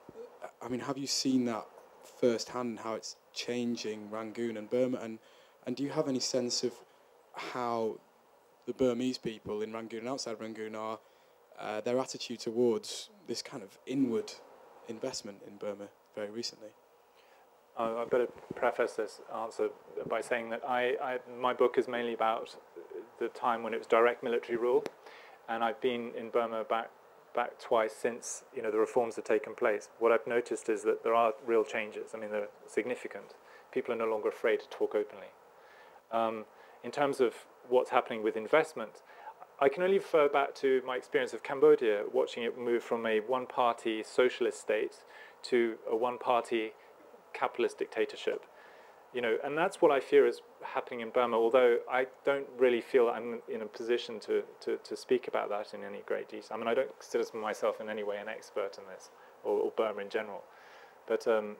I mean, have you seen that firsthand, how it's changing Rangoon and Burma, and, and do you have any sense of how the Burmese people in Rangoon and outside Rangoon are, uh, their attitude towards this kind of inward investment in Burma very recently? Uh, I better preface this answer by saying that I, I, my book is mainly about the time when it was direct military rule, and I've been in Burma back back twice since, you know, the reforms have taken place. What I've noticed is that there are real changes. I mean, they're significant. People are no longer afraid to talk openly. Um, in terms of what's happening with investment, I can only refer back to my experience of Cambodia, watching it move from a one-party socialist state to a one-party capitalist dictatorship. You know, and that's what I fear is happening in Burma, although I don't really feel I'm in a position to, to, to speak about that in any great detail. I mean, I don't consider myself in any way an expert in this, or, or Burma in general. But, um,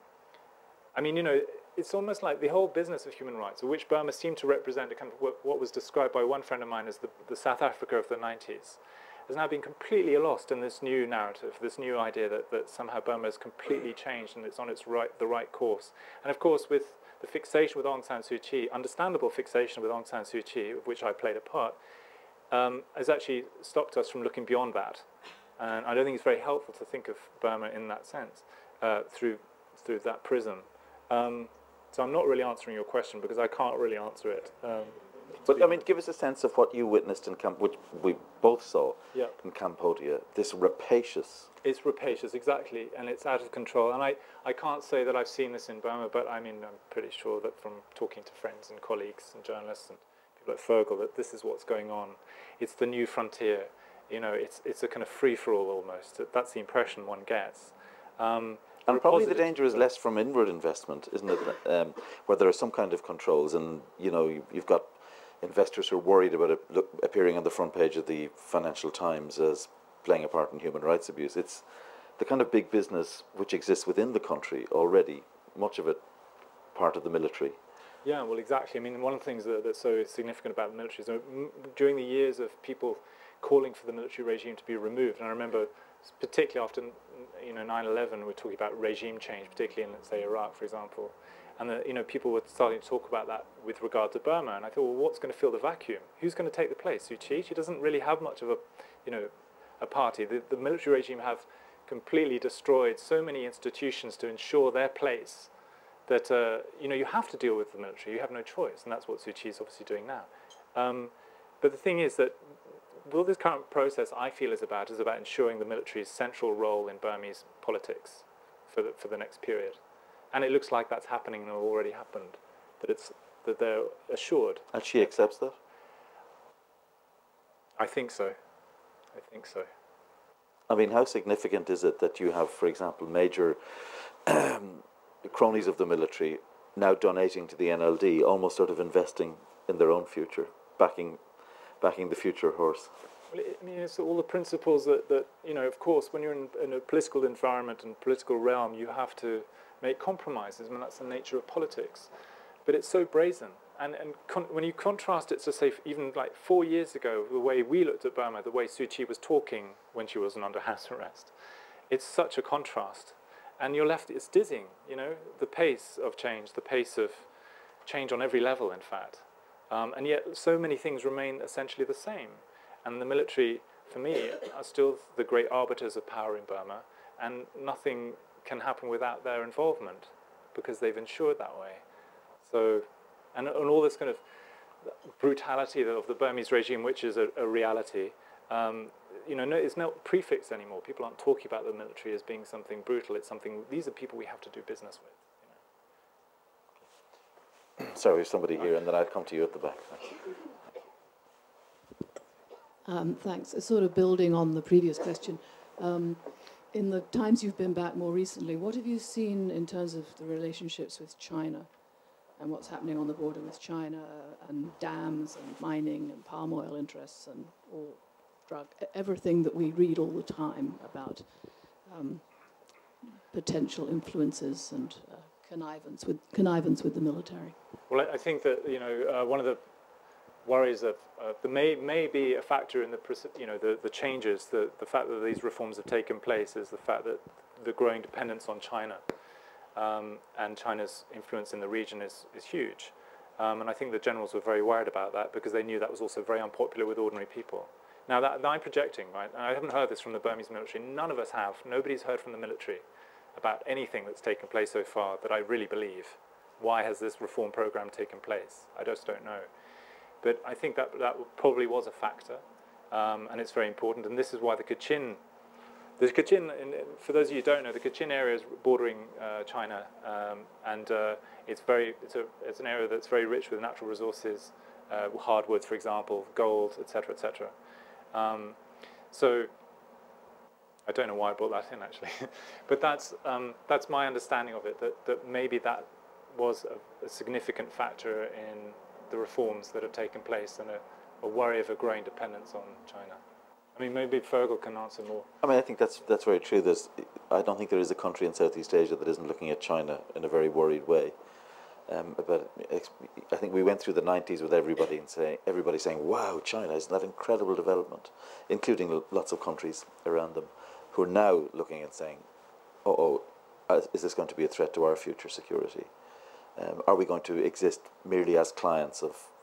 I mean, you know, it's almost like the whole business of human rights, which Burma seemed to represent a kind of what, what was described by one friend of mine as the, the South Africa of the nineties, has now been completely lost in this new narrative, this new idea that, that somehow Burma has completely changed and it's on its right, the right course. And of course, with the fixation with Aung San Suu Kyi, understandable fixation with Aung San Suu Kyi, of which I played a part, um, has actually stopped us from looking beyond that. And I don't think it's very helpful to think of Burma in that sense, uh, through, through that prism. Um, so I'm not really answering your question because I can't really answer it. Um, But I mean, give us a sense of what you witnessed in Camp, which we both saw yeah. in Cambodia. This rapacious. It's rapacious, exactly, and it's out of control. And I, I can't say that I've seen this in Burma, but I mean, I'm pretty sure that from talking to friends and colleagues and journalists and people like Fergal, that this is what's going on. It's the new frontier. You know, it's it's a kind of free-for-all almost. That's the impression one gets. Um, And probably the danger is less from inward investment, isn't it? Um, where there are some kind of controls, and you know, you, you've got investors who are worried about it look, appearing on the front page of the Financial Times as playing a part in human rights abuse. It's the kind of big business which exists within the country already, much of it part of the military. Yeah, well, exactly. I mean, one of the things that, that's so significant about the military is that m during the years of people calling for the military regime to be removed, and I remember particularly after you know nine eleven, we're talking about regime change, particularly in, let's say, Iraq, for example. And the, you know, people were starting to talk about that with regard to Burma, and I thought, well, what's going to fill the vacuum? Who's going to take the place? Suu Kyi? She doesn't really have much of a, you know, a party. The, the military regime have completely destroyed so many institutions to ensure their place that uh, you know you have to deal with the military. You have no choice, and that's what Suu Kyi is obviously doing now. Um, but the thing is that all this current process, I feel, is about is about ensuring the military's central role in Burmese politics for the, for the next period. And it looks like that's happening and already happened, that it's that they're assured. And she accepts that? I think so. I think so. I mean, how significant is it that you have, for example, major um, cronies of the military now donating to the N L D, almost sort of investing in their own future, backing, backing the future horse? Well, I mean, it's all the principles that, that you know, of course, when you're in, in a political environment and political realm, you have to make compromises. I mean, that's the nature of politics. But it's so brazen. And, and con when you contrast it to, say, even like four years ago, the way we looked at Burma, the way Suu Kyi was talking when she wasn't under house arrest, it's such a contrast. And you're left, it's dizzying, you know, the pace of change, the pace of change on every level, in fact. Um, and yet so many things remain essentially the same. And the military, for me, are still the great arbiters of power in Burma, and nothing can happen without their involvement because they've ensured that way. So, and, and all this kind of brutality of the Burmese regime, which is a, a reality, um, you know, no, it's not prefixed anymore. People aren't talking about the military as being something brutal. It's something, these are people we have to do business with. You know. Sorry, somebody here, and then I'll come to you at the back. Um, thanks. Sort of building on the previous question, um, in the times you've been back more recently, what have you seen in terms of the relationships with China and what's happening on the border with China and dams and mining and palm oil interests and all drug, everything that we read all the time about um, potential influences and uh, connivance with connivance with the military? Well, I think that, you know, uh, one of the worries of uh, there may may be a factor in the you know the the changes, the the fact that these reforms have taken place is the fact that the growing dependence on China um, and China's influence in the region is is huge, um, and I think the generals were very worried about that because they knew that was also very unpopular with ordinary people. Now that, that I'm projecting, right? And I haven't heard this from the Burmese military. None of us have. Nobody's heard from the military about anything that's taken place so far that I really believe. Why has this reform program taken place? I just don't know. But I think that that probably was a factor, um, and it's very important. And this is why the Kachin, the Kachin, in, for those of you who don't know, the Kachin area is bordering uh, China, um, and uh, it's very, it's a, it's an area that's very rich with natural resources, uh, hardwoods, for example, gold, et cetera, et cetera. Um, so I don't know why I brought that in actually, but that's um, that's my understanding of it. That that maybe that was a, a significant factor in the reforms that have taken place and a, a worry of a growing dependence on China. I mean, maybe Fergal can answer more. I mean, I think that's that's very true. There's, I don't think there is a country in Southeast Asia that isn't looking at China in a very worried way. Um, but I think we went through the nineties with everybody and say everybody saying, "Wow, China, isn't that incredible development?" Including lots of countries around them, who are now looking and saying, "Uh-oh, is this going to be a threat to our future security? Um, are we going to exist merely as clients of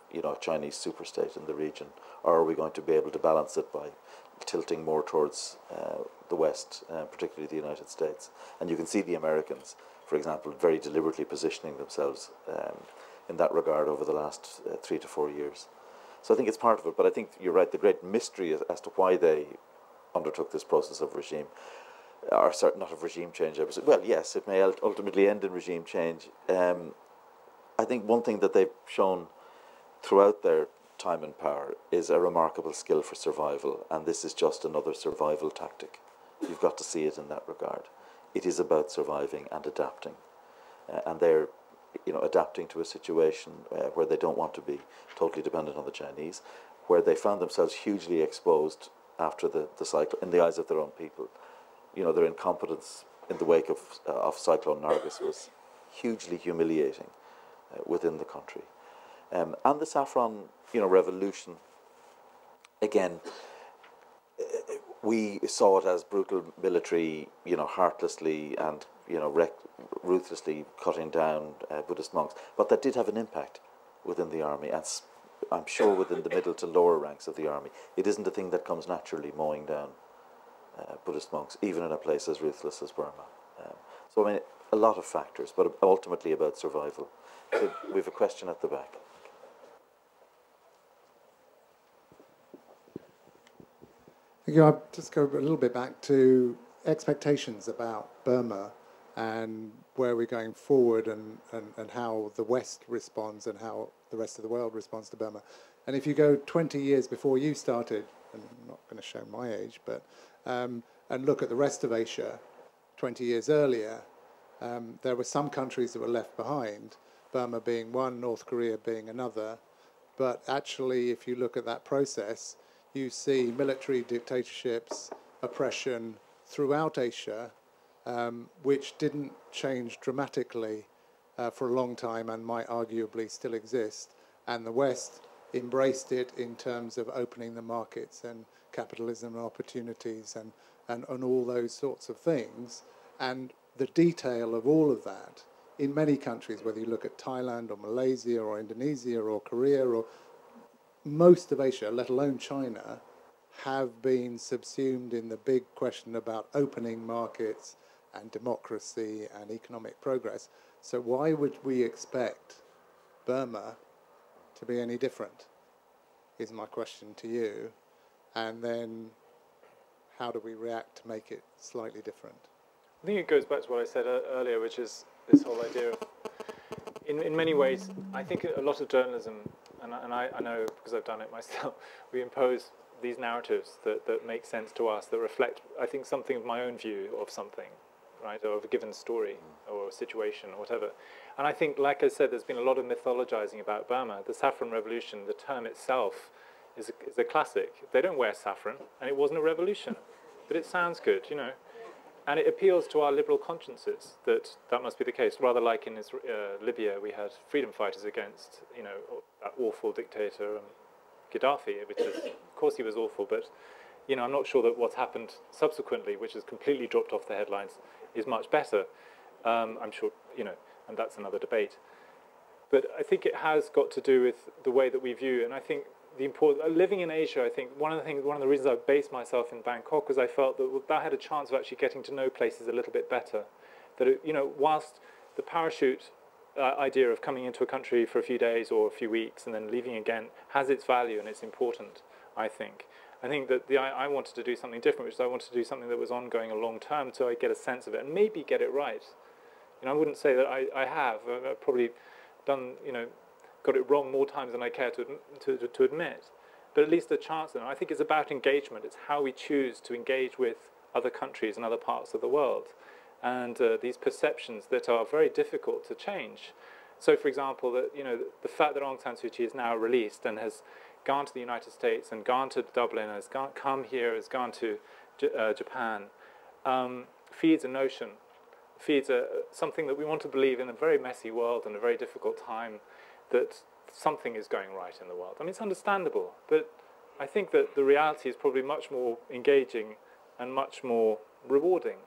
you know, a Chinese superstate in the region, or are we going to be able to balance it by tilting more towards uh, the West, uh, particularly the United States? And you can see the Americans, for example, very deliberately positioning themselves um, in that regard over the last uh, three to four years. So I think it's part of it, but I think you're right, the great mystery as, as to why they undertook this process of regime, or certain, not of regime change, I was, well, yes, it may ultimately end in regime change. Um, I think one thing that they've shown throughout their time in power is a remarkable skill for survival, and this is just another survival tactic. You've got to see it in that regard. It is about surviving and adapting, uh, and they're, you know, adapting to a situation uh, where they don't want to be totally dependent on the Chinese, where they found themselves hugely exposed after the, the cyclone, in the eyes of their own people. You know, their incompetence in the wake of, uh, of Cyclone Nargis was hugely humiliating uh, within the country. Um, and the saffron, you know, revolution, again, uh, we saw it as brutal military, you know, heartlessly and, you know, rec ruthlessly cutting down uh, Buddhist monks. But that did have an impact within the army, and I'm sure within the middle to lower ranks of the army. It isn't a thing that comes naturally, mowing down uh, Buddhist monks, even in a place as ruthless as Burma. Um, so, I mean, a lot of factors, but ultimately about survival. So we have a question at the back. Thank you. I'll just go a little bit back to expectations about Burma and where we're going forward, and, and, and how the West responds and how the rest of the world responds to Burma. And if you go twenty years before you started, and I'm not going to show my age, but um, and look at the rest of Asia twenty years earlier, um, there were some countries that were left behind, Burma being one, North Korea being another. But actually, if you look at that process, you see military dictatorships, oppression throughout Asia, um, which didn't change dramatically uh, for a long time and might arguably still exist. And the West embraced it in terms of opening the markets and capitalism and opportunities and, and, and all those sorts of things. And the detail of all of that in many countries, whether you look at Thailand or Malaysia or Indonesia or Korea or most of Asia, let alone China, have been subsumed in the big question about opening markets and democracy and economic progress. So why would we expect Burma to be any different, is my question to you. And then how do we react to make it slightly different? I think it goes back to what I said uh, earlier, which is this whole idea of, in, in many ways, I think a lot of journalism, and, and I, I know because I've done it myself, we impose these narratives that, that make sense to us, that reflect, I think, something of my own view of something, right, or of a given story or a situation or whatever. And I think, like I said, there's been a lot of mythologizing about Burma. The Saffron Revolution, the term itself, is a, is a classic. They don't wear saffron, and it wasn't a revolution, but it sounds good, you know. And it appeals to our liberal consciences that that must be the case. Rather like in uh, Libya, we had freedom fighters against, you know, that awful dictator um, Gaddafi, which is, of course he was awful, but, you know, I'm not sure that what's happened subsequently, which has completely dropped off the headlines, is much better. Um, I'm sure, you know, and that's another debate. But I think it has got to do with the way that we view, and I think the important, living in Asia, I think one of the things, one of the reasons I based myself in Bangkok was I felt that that had a chance of actually getting to know places a little bit better. That, it, you know, whilst the parachute uh, idea of coming into a country for a few days or a few weeks and then leaving again has its value and it's important, I think. I think that the, I, I wanted to do something different, which is I wanted to do something that was ongoing a long term so I get a sense of it and maybe get it right. You know, I wouldn't say that I, I have. I've probably done, you know, got it wrong more times than I care to, to, to admit, but at least a chance. And I think it's about engagement. It's how we choose to engage with other countries and other parts of the world, and uh, these perceptions that are very difficult to change. So, for example, that you know the fact that Aung San Suu Kyi is now released and has gone to the United States and gone to Dublin, has gone, come here, has gone to J uh, Japan, um, feeds a notion, feeds a, something that we want to believe in a very messy world and a very difficult time, that something is going right in the world. I mean, it's understandable, but I think that the reality is probably much more engaging and much more rewarding.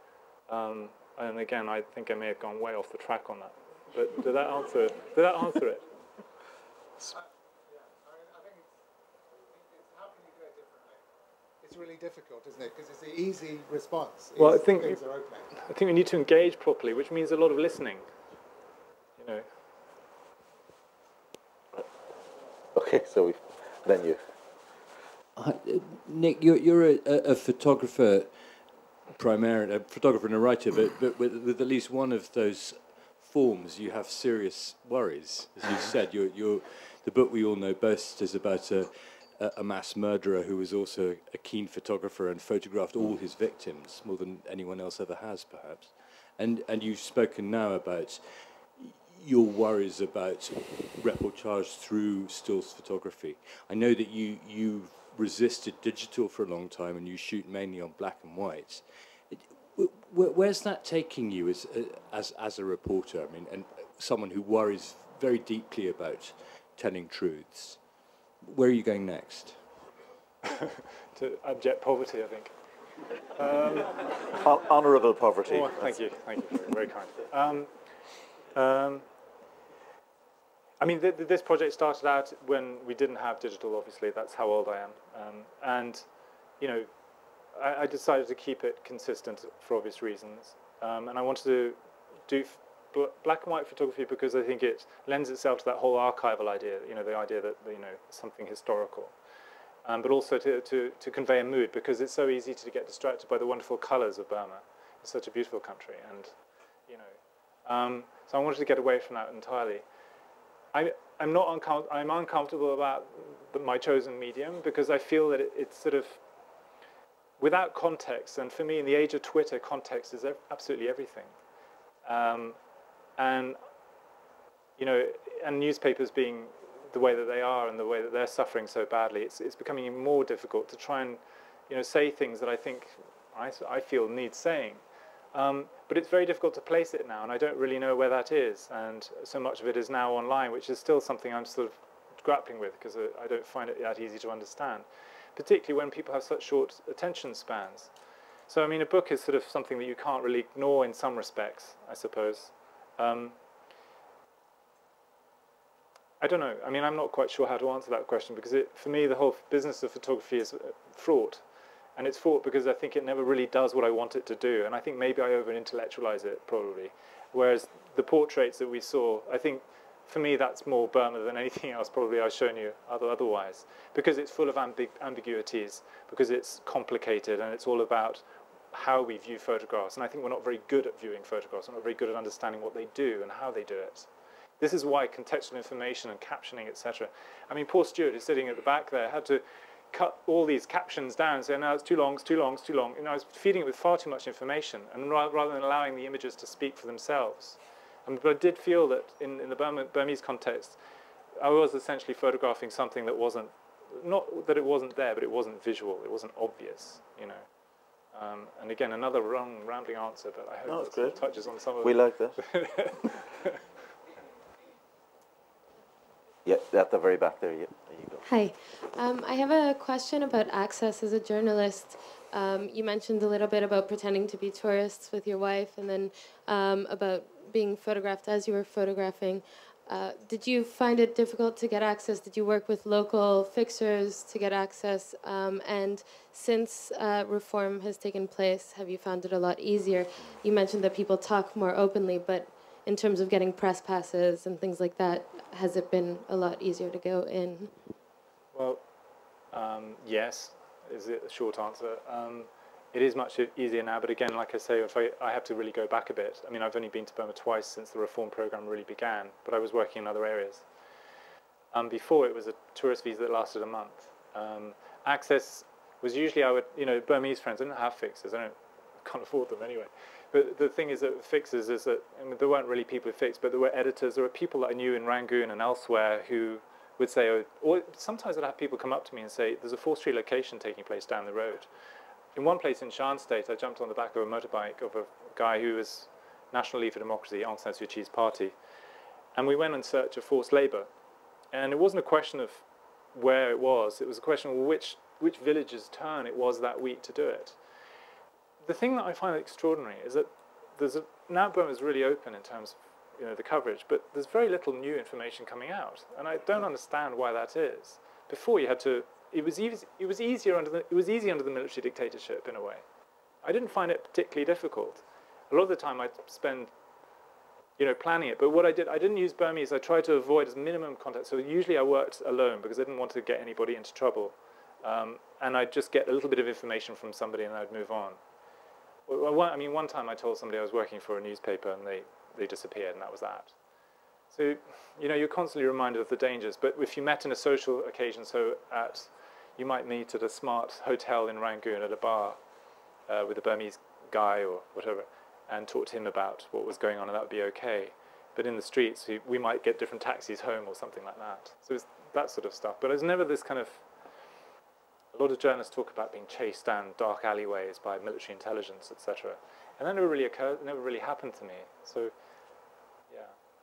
Um, and again, I think I may have gone way off the track on that. But did that answer? Did that answer it? really difficult, isn't it? Because it's the easy response. Well, I think things are opening. I think we need to engage properly, which means a lot of listening. You know. Okay, so we, then you. Hi, uh, Nic, you're, you're a, a photographer, primarily a photographer and a writer, but, but with, with at least one of those forms, you have serious worries. As you said, you're, you're, the book we all know best is about a, a, a mass murderer who was also a keen photographer and photographed all his victims, more than anyone else ever has, perhaps. And, and you've spoken now about your worries about reportage through stills photography. I know that you, you've resisted digital for a long time and you shoot mainly on black and white. Where's that taking you as, as, as a reporter? I mean, and someone who worries very deeply about telling truths. Where are you going next? To abject poverty, I think. Um, Hon honourable poverty. Oh, thank you, thank you, very, very kind. Um, um, I mean, th th this project started out when we didn't have digital, obviously, that's how old I am. Um, and, you know, I, I decided to keep it consistent for obvious reasons. Um, and I wanted to do f bl black and white photography because I think it lends itself to that whole archival idea, you know, the idea that, you know, something historical. Um, but also to, to, to convey a mood, because it's so easy to get distracted by the wonderful colours of Burma. It's such a beautiful country, and, you know. Um, so I wanted to get away from that entirely. I, I'm not uncom I'm uncomfortable about the, my chosen medium, because I feel that it, it's sort of without context, and for me in the age of Twitter, context is absolutely everything. Um, and, you know, and newspapers being the way that they are and the way that they're suffering so badly, it's, it's becoming even more difficult to try and, you know, say things that I think, I, I feel need saying. Um, but it's very difficult to place it now, and I don't really know where that is. And so much of it is now online, which is still something I'm sort of grappling with, because I, I don't find it that easy to understand, particularly when people have such short attention spans. So, I mean, a book is sort of something that you can't really ignore in some respects, I suppose. Um, I don't know. I mean, I'm not quite sure how to answer that question, because it, for me, the whole business of photography is fraught. And it's fraught because I think it never really does what I want it to do. And I think maybe I over-intellectualize it, probably. Whereas the portraits that we saw, I think, for me, that's more Burma than anything else probably I've shown you other, otherwise. Because it's full of ambig ambiguities, because it's complicated, and it's all about how we view photographs. And I think we're not very good at viewing photographs. We're not very good at understanding what they do and how they do it. This is why contextual information and captioning, et cetera. I mean, poor Stuart is sitting at the back there, had to cut all these captions down and say, no, it's too long, it's too long, it's too long. You know, I was feeding it with far too much information, and ra rather than allowing the images to speak for themselves. And, but I did feel that in, in the Burma, Burmese context, I was essentially photographing something that wasn't, not that it wasn't there, but it wasn't visual, it wasn't obvious, you know. Um, and again, another wrong, rambling answer, but I hope no, that great. touches on some of we it. We like that. Yeah, at the very back there, yeah, there you go. Hi. Um, I have a question about access as a journalist. Um, you mentioned a little bit about pretending to be tourists with your wife, and then um, about being photographed as you were photographing. Uh, did you find it difficult to get access? Did you work with local fixers to get access? Um, and since uh, reform has taken place, have you found it a lot easier? You mentioned that people talk more openly, but in terms of getting press passes and things like that, has it been a lot easier to go in? Well, um, yes, is the short answer. Um, it is much easier now, but again, like I say, if I, I have to really go back a bit. I mean, I've only been to Burma twice since the reform program really began, but I was working in other areas. Um, before, it was a tourist visa that lasted a month. Um, access was usually, I would, you know, Burmese friends, I didn't have fixers, I don't, can't afford them anyway. But the thing is that fixers is that, I mean, there weren't really people who fixed, but there were editors, there were people that I knew in Rangoon and elsewhere who would say, oh, or sometimes I'd have people come up to me and say, there's a forced relocation taking place down the road. In one place in Shan State, I jumped on the back of a motorbike of a guy who was National League for Democracy, Aung San Suu Kyi's party, and we went in search of forced labour. And it wasn't a question of where it was, it was a question of which, which village's turn it was that week to do it. The thing that I find extraordinary is that there's a, now Burma is really open in terms of, you know, the coverage, but there's very little new information coming out, and I don't understand why that is. Before, you had to it was easy, it was easier under the, it was easy under the military dictatorship in a way. I didn't find it particularly difficult. A lot of the time I'd spend, you know, planning it. But what I did, I didn't use Burmese. I tried to avoid as minimum contact. So usually I worked alone because I didn't want to get anybody into trouble. Um, and I'd just get a little bit of information from somebody and I'd move on. Well, one, I mean, one time I told somebody I was working for a newspaper and they, they disappeared, and that was that. So, you know, you're constantly reminded of the dangers. But if you met in a social occasion, so at, you might meet at a smart hotel in Rangoon at a bar uh, with a Burmese guy or whatever, and talk to him about what was going on, and that would be okay. But in the streets, we, we might get different taxis home or something like that. So it's that sort of stuff. But there's never this kind of, a lot of journalists talk about being chased down dark alleyways by military intelligence, et cetera. And that never really occurred, never really happened to me. So, yeah.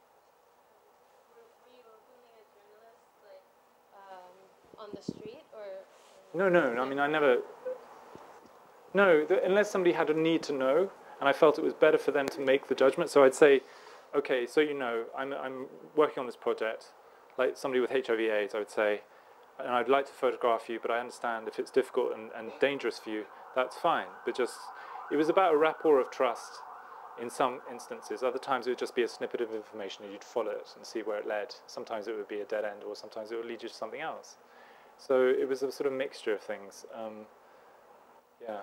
Were you openly a journalist, like, um, on the street, or? No, no, I mean, I never, no, the, unless somebody had a need to know, and I felt it was better for them to make the judgment. So I'd say, okay, so you know, I'm, I'm working on this project, like somebody with H I V AIDS, I would say, and I'd like to photograph you, but I understand if it's difficult and, and dangerous for you, that's fine. But just, it was about a rapport of trust in some instances. Other times it would just be a snippet of information and you'd follow it and see where it led. Sometimes it would be a dead end, or sometimes it would lead you to something else. So it was a sort of mixture of things. Um, yeah.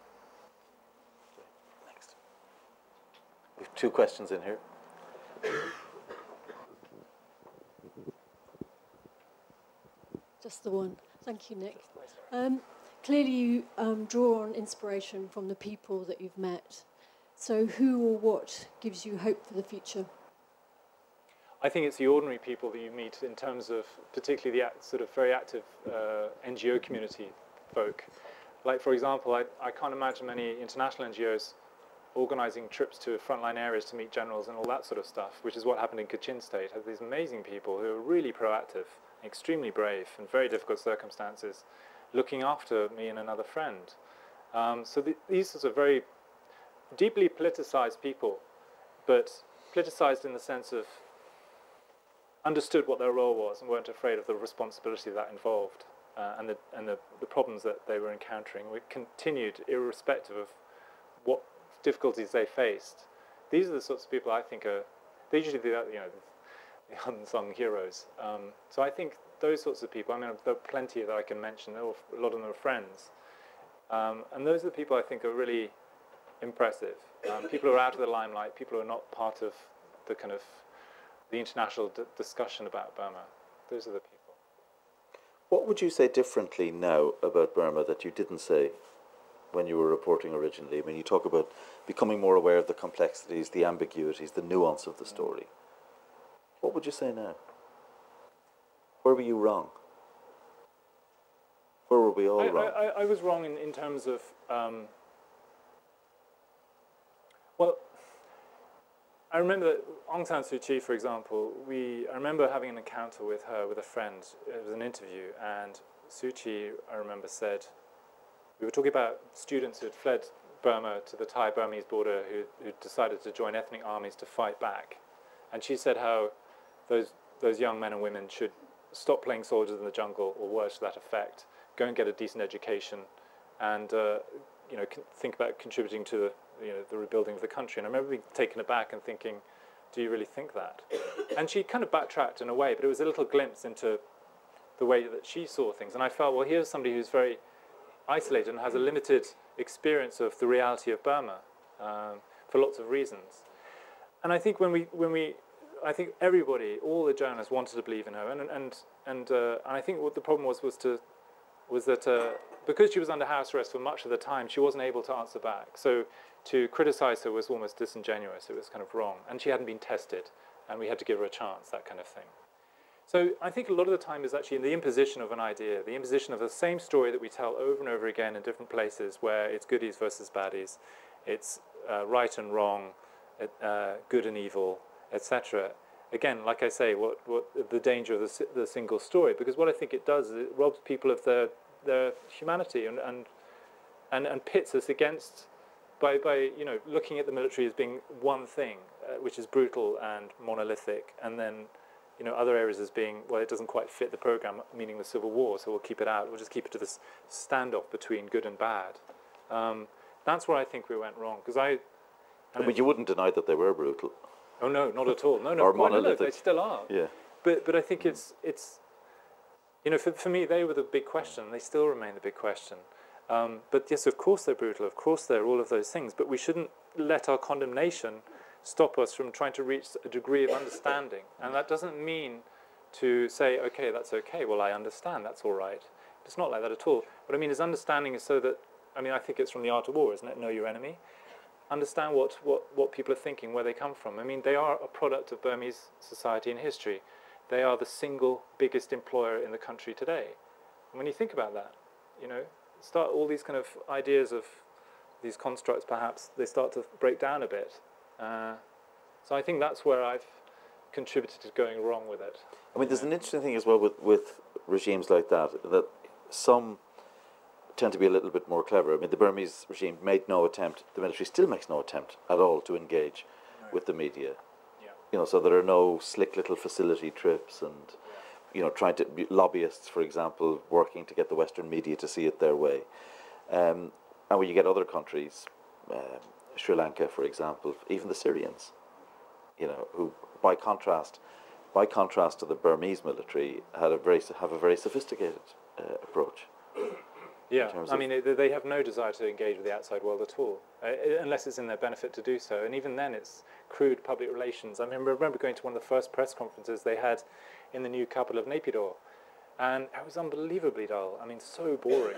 Next. We have two questions in here. Just the one. Thank you, Nic. Um, clearly you um, draw on inspiration from the people that you've met. So who or what gives you hope for the future? I think it's the ordinary people that you meet in terms of particularly the act, sort of very active uh, N G O community folk. Like, for example, I, I can't imagine many international N G Os organising trips to frontline areas to meet generals and all that sort of stuff, which is what happened in Kachin State. I have these amazing people who are really proactive, extremely brave in very difficult circumstances, looking after me and another friend. Um, so the, these sorts of very deeply politicized people, but politicized in the sense of understood what their role was and weren't afraid of the responsibility that involved uh, and, the, and the, the problems that they were encountering. We continued irrespective of what difficulties they faced. These are the sorts of people I think are, they're usually the, you know, the unsung heroes. Um, so I think those sorts of people, I mean, there are plenty that I can mention, a lot of them are friends. Um, and those are the people I think are really impressive. Um, people who are out of the limelight, people who are not part of the kind of the international d discussion about Burma. Those are the people. What would you say differently now about Burma that you didn't say when you were reporting originally? I mean, you talk about becoming more aware of the complexities, the ambiguities, the nuance of the story. What would you say now? Where were you wrong? Where were we all I, wrong? I, I was wrong in, in terms of, um, well, I remember that Aung San Suu Kyi, for example, we, I remember having an encounter with her, with a friend. It was an interview, and Suu Kyi, I remember, said, we were talking about students who had fled Burma to the Thai-Burmese border who, who decided to join ethnic armies to fight back. And she said how those, those young men and women should stop playing soldiers in the jungle, or words to that effect, go and get a decent education, and uh, you know, think about contributing to the, you know, the rebuilding of the country. And I remember being taken aback and thinking, do you really think that? And she kind of backtracked in a way, but it was a little glimpse into the way that she saw things. And I felt, well, here's somebody who's very isolated and has a limited experience of the reality of Burma um, for lots of reasons. And I think when we, when we, I think everybody, all the journalists wanted to believe in her, and and and, uh, and I think what the problem was was to, was that uh, because she was under house arrest for much of the time, she wasn't able to answer back. So to criticize her was almost disingenuous. It was kind of wrong, and she hadn't been tested, and we had to give her a chance, that kind of thing. So I think a lot of the time is actually in the imposition of an idea, the imposition of the same story that we tell over and over again in different places, where it's goodies versus baddies, it's uh, right and wrong, uh, good and evil, et cetera. Again, like I say, what, what the danger of the, the single story, because what I think it does is it robs people of their, their humanity and, and, and, and pits us against, by, by you know, looking at the military as being one thing, uh, which is brutal and monolithic, and then you know, other areas as being, well, it doesn't quite fit the program, meaning the civil war, so we'll keep it out. We'll just keep it to this standoff between good and bad. Um, that's where I think we went wrong, because I... I mean, you wouldn't deny that they were brutal. Oh, no, not at all. No, no, Or quite no, monolithic. they still are. Yeah. But, but I think it's, it's, you know, for, for me, they were the big question. They still remain the big question. Um, but yes, of course they're brutal. Of course they're all of those things. But we shouldn't let our condemnation stop us from trying to reach a degree of understanding. And that doesn't mean to say, okay, that's okay. Well, I understand. That's all right. It's not like that at all. What I mean is understanding is so that, I mean, I think it's from the art of war, isn't it? Know your enemy. Understand what, what, what people are thinking, where they come from. I mean, they are a product of Burmese society and history. They are the single biggest employer in the country today. And when you think about that, you know, start all these kind of ideas of these constructs, perhaps, they start to break down a bit. Uh, so I think that's where I've contributed to going wrong with it. I mean, there's an interesting thing as well with, with regimes like that, that some tend to be a little bit more clever. I mean, the Burmese regime made no attempt, the military still makes no attempt at all to engage right. with the media. Yeah. You know, so there are no slick little facility trips and, yeah. you know, trying to, lobbyists, for example, working to get the Western media to see it their way. Um, and when you get other countries, um, Sri Lanka, for example, even the Syrians, you know, who, by contrast, by contrast to the Burmese military, had a very have a very sophisticated uh, approach. Yeah, I mean, it, they have no desire to engage with the outside world at all, uh, unless it's in their benefit to do so. And even then, it's crude public relations. I remember, remember going to one of the first press conferences they had in the new capital of Naypyidaw, and it was unbelievably dull. I mean, so boring.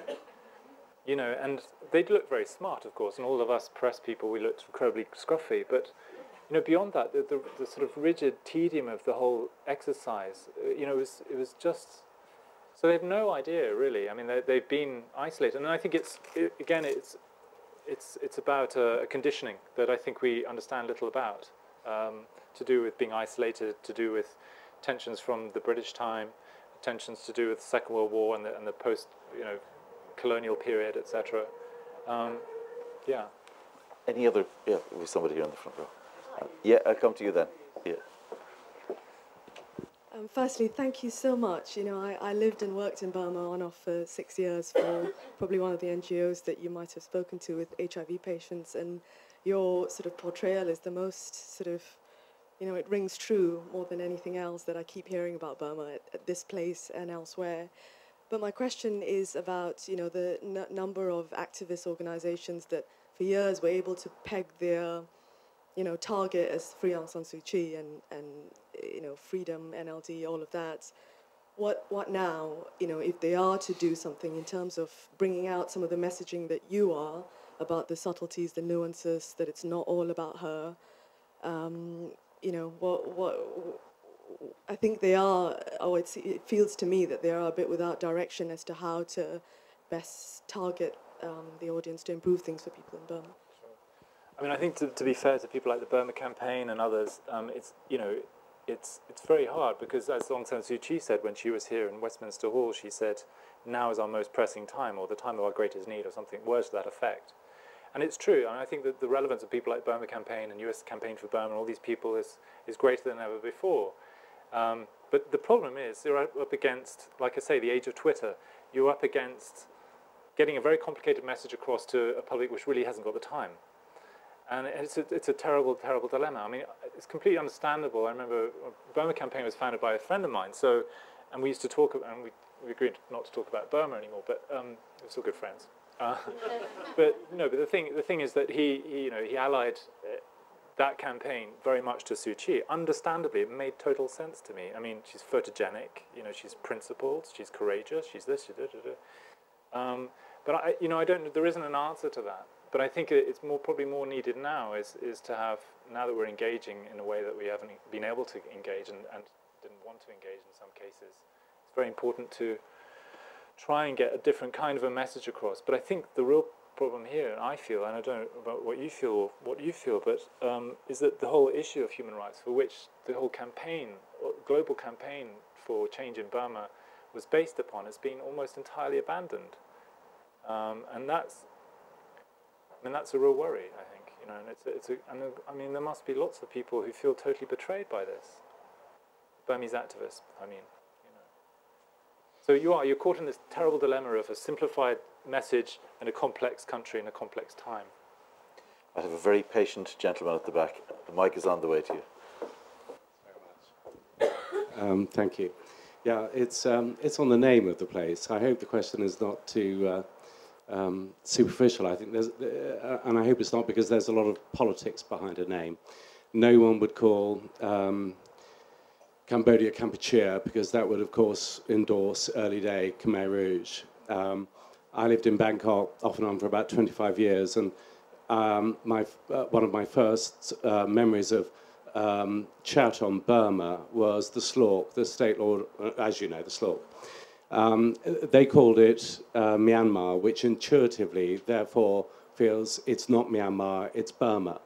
You know, and they'd look very smart, of course, and all of us press people, we looked incredibly scruffy. But, you know, beyond that, the, the, the sort of rigid tedium of the whole exercise, uh, you know, it was, it was just... So they have no idea, really. I mean, they, they've been isolated. And I think it's, it, again, it's, it's, it's about a, a conditioning that I think we understand little about, um, to do with being isolated, to do with tensions from the British time, tensions to do with the Second World War and the, and the post, you know, colonial period, et cetera. Um, yeah. Any other? Yeah, with somebody here in the front row. Uh, yeah, I'll come to you then. Yeah. Um, firstly, thank you so much. You know, I, I lived and worked in Burma on off for six years for probably one of the N G Os that you might have spoken to with H I V patients, and your sort of portrayal is the most sort of, you know, it rings true more than anything else that I keep hearing about Burma at, at this place and elsewhere. But my question is about, you know, the n number of activist organizations that for years were able to peg their, you know, target as free Aung San Suu Kyi and, and, you know, freedom, N L D, all of that. What, what now, you know, if they are to do something in terms of bringing out some of the messaging that you are about the subtleties, the nuances, that it's not all about her, um, you know, what, what, I think they are, or it's, it feels to me that they are a bit without direction as to how to best target um, the audience to improve things for people in Burma. I mean, I think to, to be fair to people like the Burma Campaign and others, um, it's, you know, it's, it's very hard because, as Aung San Suu Kyi said when she was here in Westminster Hall, she said, now is our most pressing time, or the time of our greatest need, or something, words to that effect. And it's true, and I think that the relevance of people like Burma Campaign and U S Campaign for Burma and all these people is, is greater than ever before. Um, but the problem is, you're up against, like I say, the age of Twitter. You're up against getting a very complicated message across to a public which really hasn't got the time. And it's a, it's a terrible, terrible dilemma. I mean, it's completely understandable. I remember Burma Campaign was founded by a friend of mine, so, and we used to talk, and we, we agreed not to talk about Burma anymore, but um, we're still good friends. Uh, but no, but the thing, the thing is that he, he you know, he allied uh, that campaign very much to Suu Kyi. Understandably, it made total sense to me. I mean, she's photogenic, you know, she's principled, she's courageous, she's this, she's da, da, da. Um, but I, you know, I don't. There isn't an answer to that. But I think it's more probably more needed now is is to have, now that we're engaging in a way that we haven't been able to engage and, and didn't want to engage in some cases. It's very important to try and get a different kind of a message across. But I think the real problem here, and I feel, and I don't know about what you feel, or what you feel, but um, is that the whole issue of human rights, for which the whole campaign, global campaign for change in Burma was based upon, has been almost entirely abandoned. Um, and that's, I mean, that's a real worry, I think, you know, and it's a, it's a, and I mean, there must be lots of people who feel totally betrayed by this. Burmese activist, I mean. You know. So you are, you're caught in this terrible dilemma of a simplified message in a complex country in a complex time. I have a very patient gentleman at the back. The mic is on the way to you. Um, thank you. Yeah, it's um, it's on the name of the place. I hope the question is not too uh, um, superficial. I think there's, uh, and I hope it's not, because there's a lot of politics behind a name. No one would call um, Cambodia Kampuchea, because that would, of course, endorse early day Khmer Rouge. Um, I lived in Bangkok off and on for about twenty-five years, and um, my uh, one of my first uh, memories of Um, chat on Burma was the slork, the state law, uh, as you know, the slork. Um, they called it uh, Myanmar, which intuitively, therefore, feels it's not Myanmar, it's Burma.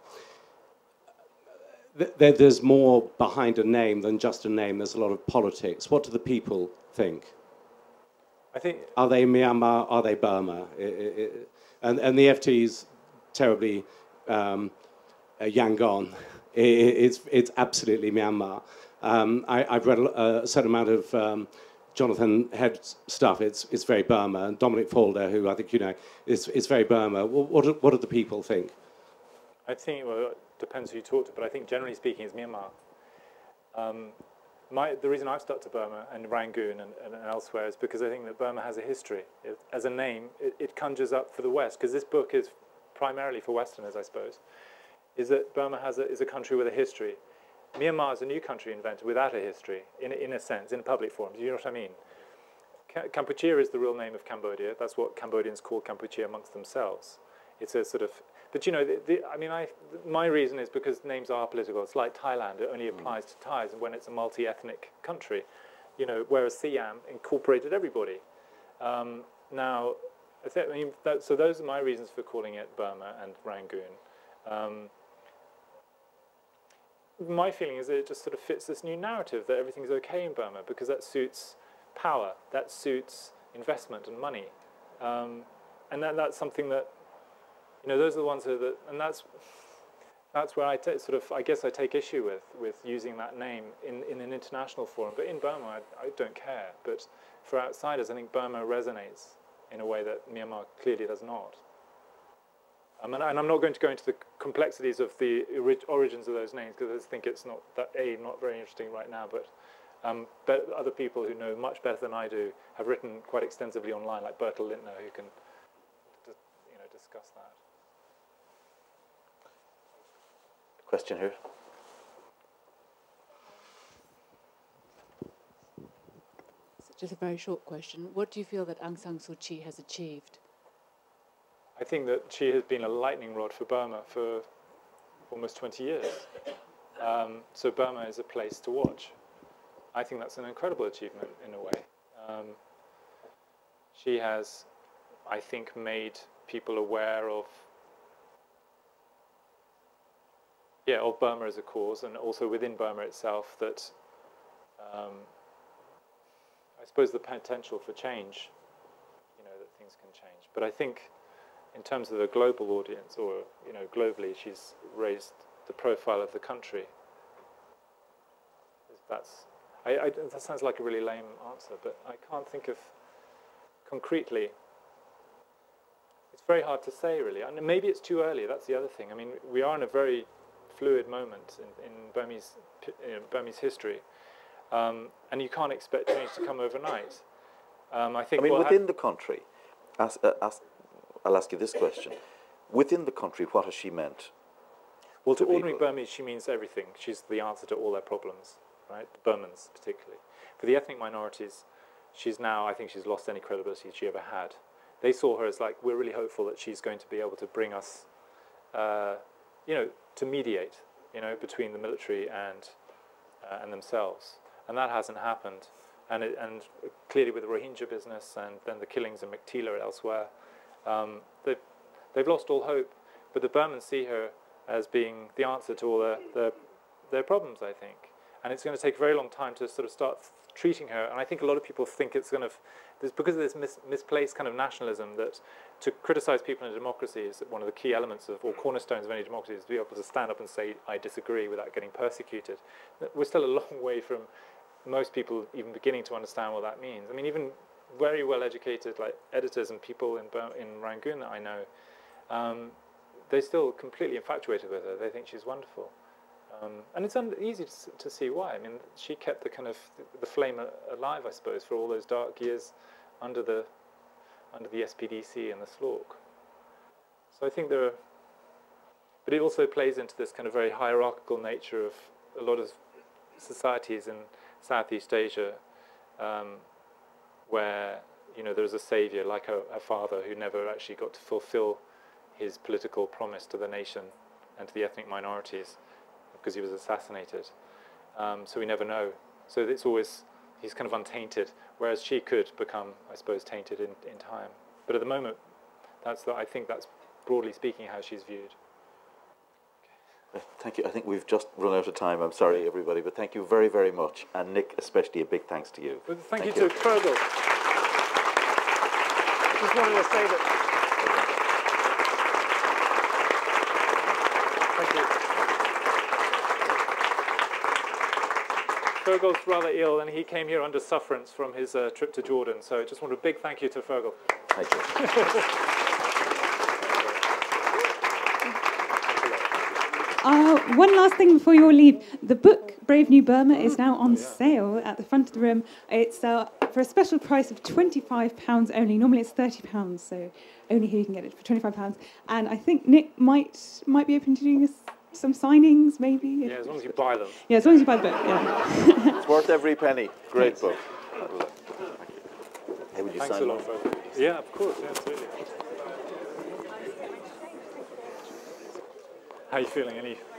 Th there's more behind a name than just a name. There's a lot of politics. What do the people think? I think. Are they Myanmar? Are they Burma? It, it, it, and, and the F T's terribly um, uh, Yangon. It's, it's absolutely Myanmar. Um, I, I've read a, a certain amount of um, Jonathan Head's stuff. It's, it's very Burma. And Dominic Falder, who I think you know, is, is very Burma. What, what, do, what do the people think? I think, well, it depends who you talk to, but I think generally speaking it's Myanmar. Um, my, the reason I've stuck to Burma and Rangoon and, and elsewhere is because I think that Burma has a history. It, as a name, it, it conjures up for the West, because this book is primarily for Westerners, I suppose. Is that Burma has a, is a country with a history. Myanmar is a new country invented without a history, in, in a sense, in public forms. You know what I mean? Kampuchea is the real name of Cambodia. That's what Cambodians call Kampuchea amongst themselves. It's a sort of, but you know, the, the, I mean, I, my reason is because names are political. It's like Thailand. It only applies to Thais when it's a multi-ethnic country. You know, whereas Siam incorporated everybody. Um, now, I, think, I mean, that, so those are my reasons for calling it Burma and Rangoon. Um, My feeling is that it just sort of fits this new narrative that everything's okay in Burma, because that suits power, that suits investment and money, um, and that, that's something that, you know, those are the ones that, and that's that's where I take, sort of, I guess I take issue with with using that name in in an international forum. But in Burma, I, I don't care. But for outsiders, I think Burma resonates in a way that Myanmar clearly does not. Um, and, and I'm not going to go into the complexities of the orig origins of those names, because I think it's not that a not very interesting right now. But, um, but other people who know much better than I do have written quite extensively online, like Bertil Lintner, who can, you know, discuss that. Question here. So just a very short question. What do you feel that Aung San Suu Kyi has achieved? I think that she has been a lightning rod for Burma for almost twenty years. Um, so Burma is a place to watch. I think that's an incredible achievement in a way. Um, she has, I think, made people aware of, yeah, of Burma as a cause, and also within Burma itself that, um, I suppose, the potential for change, you know, that things can change. But I think, in terms of the global audience, or, you know, globally, she's raised the profile of the country. That's, I, I, that sounds like a really lame answer, but I can't think of concretely. It's very hard to say, really. And maybe it's too early. That's the other thing. I mean, we are in a very fluid moment in, in Burmese, you know, Burmese history, um, and you can't expect change to come overnight. Um, I think. I mean, we'll within the country, ask, uh, ask, I'll ask you this question: within the country, what has she meant? Well, to, to ordinary people? Burmese, she means everything. She's the answer to all their problems, right? The Burmans, particularly. For the ethnic minorities, she's now, I think she's lost any credibility she ever had. They saw her as like, we're really hopeful that she's going to be able to bring us, uh, you know, to mediate, you know, between the military and uh, and themselves. And that hasn't happened. And it, and clearly with the Rohingya business and then the killings in Mektila elsewhere, um, they've, they've lost all hope. But the Burmans see her as being the answer to all their, their, their problems, I think. And it's going to take a very long time to sort of start treating her. And I think a lot of people think it's going to, there's, because of this mis misplaced kind of nationalism, that to criticize people in a democracy is one of the key elements of, or cornerstones of any democracy, is to be able to stand up and say, I disagree, without getting persecuted. We're still a long way from most people even beginning to understand what that means. I mean, even very well-educated like editors and people in Bur in Rangoon that I know, um, they're still completely infatuated with her. They think she's wonderful. Um, and it's easy to, to see why. I mean, she kept the kind of the flame alive, I suppose, for all those dark years under the under the S P D C and the S L O R C. So I think there are, but it also plays into this kind of very hierarchical nature of a lot of societies in Southeast Asia, um, where you know there's a savior like her, her father who never actually got to fulfill his political promise to the nation and to the ethnic minorities, because he was assassinated. Um, so we never know. So it's always, he's kind of untainted, whereas she could become, I suppose, tainted in, in time. But at the moment, that's the, I think that's, broadly speaking, how she's viewed. Okay. Thank you. I think we've just run out of time. I'm sorry, everybody, but thank you very, very much. And Nic, especially, a big thanks to you. Well, thank, thank you, you to Fergal. I just wanted to say that. Thank you. Fergal's rather ill, and he came here under sufferance from his uh, trip to Jordan. So I just want a big thank you to Fergal. Thank you. uh, one last thing before you all leave. The book, Brave New Burma, is now on sale at the front of the room. It's uh, for a special price of twenty-five pounds only. Normally it's thirty pounds, so only here you can get it for twenty-five pounds. And I think Nic might might be open to doing this. Some signings, maybe? Yeah, as long as you buy them. Yeah, as long as you buy the book, yeah. It's worth every penny. Great book. Hey, would you Thanks sign a lot, Fergal. Yeah, of course, yeah, absolutely. How are you feeling? Any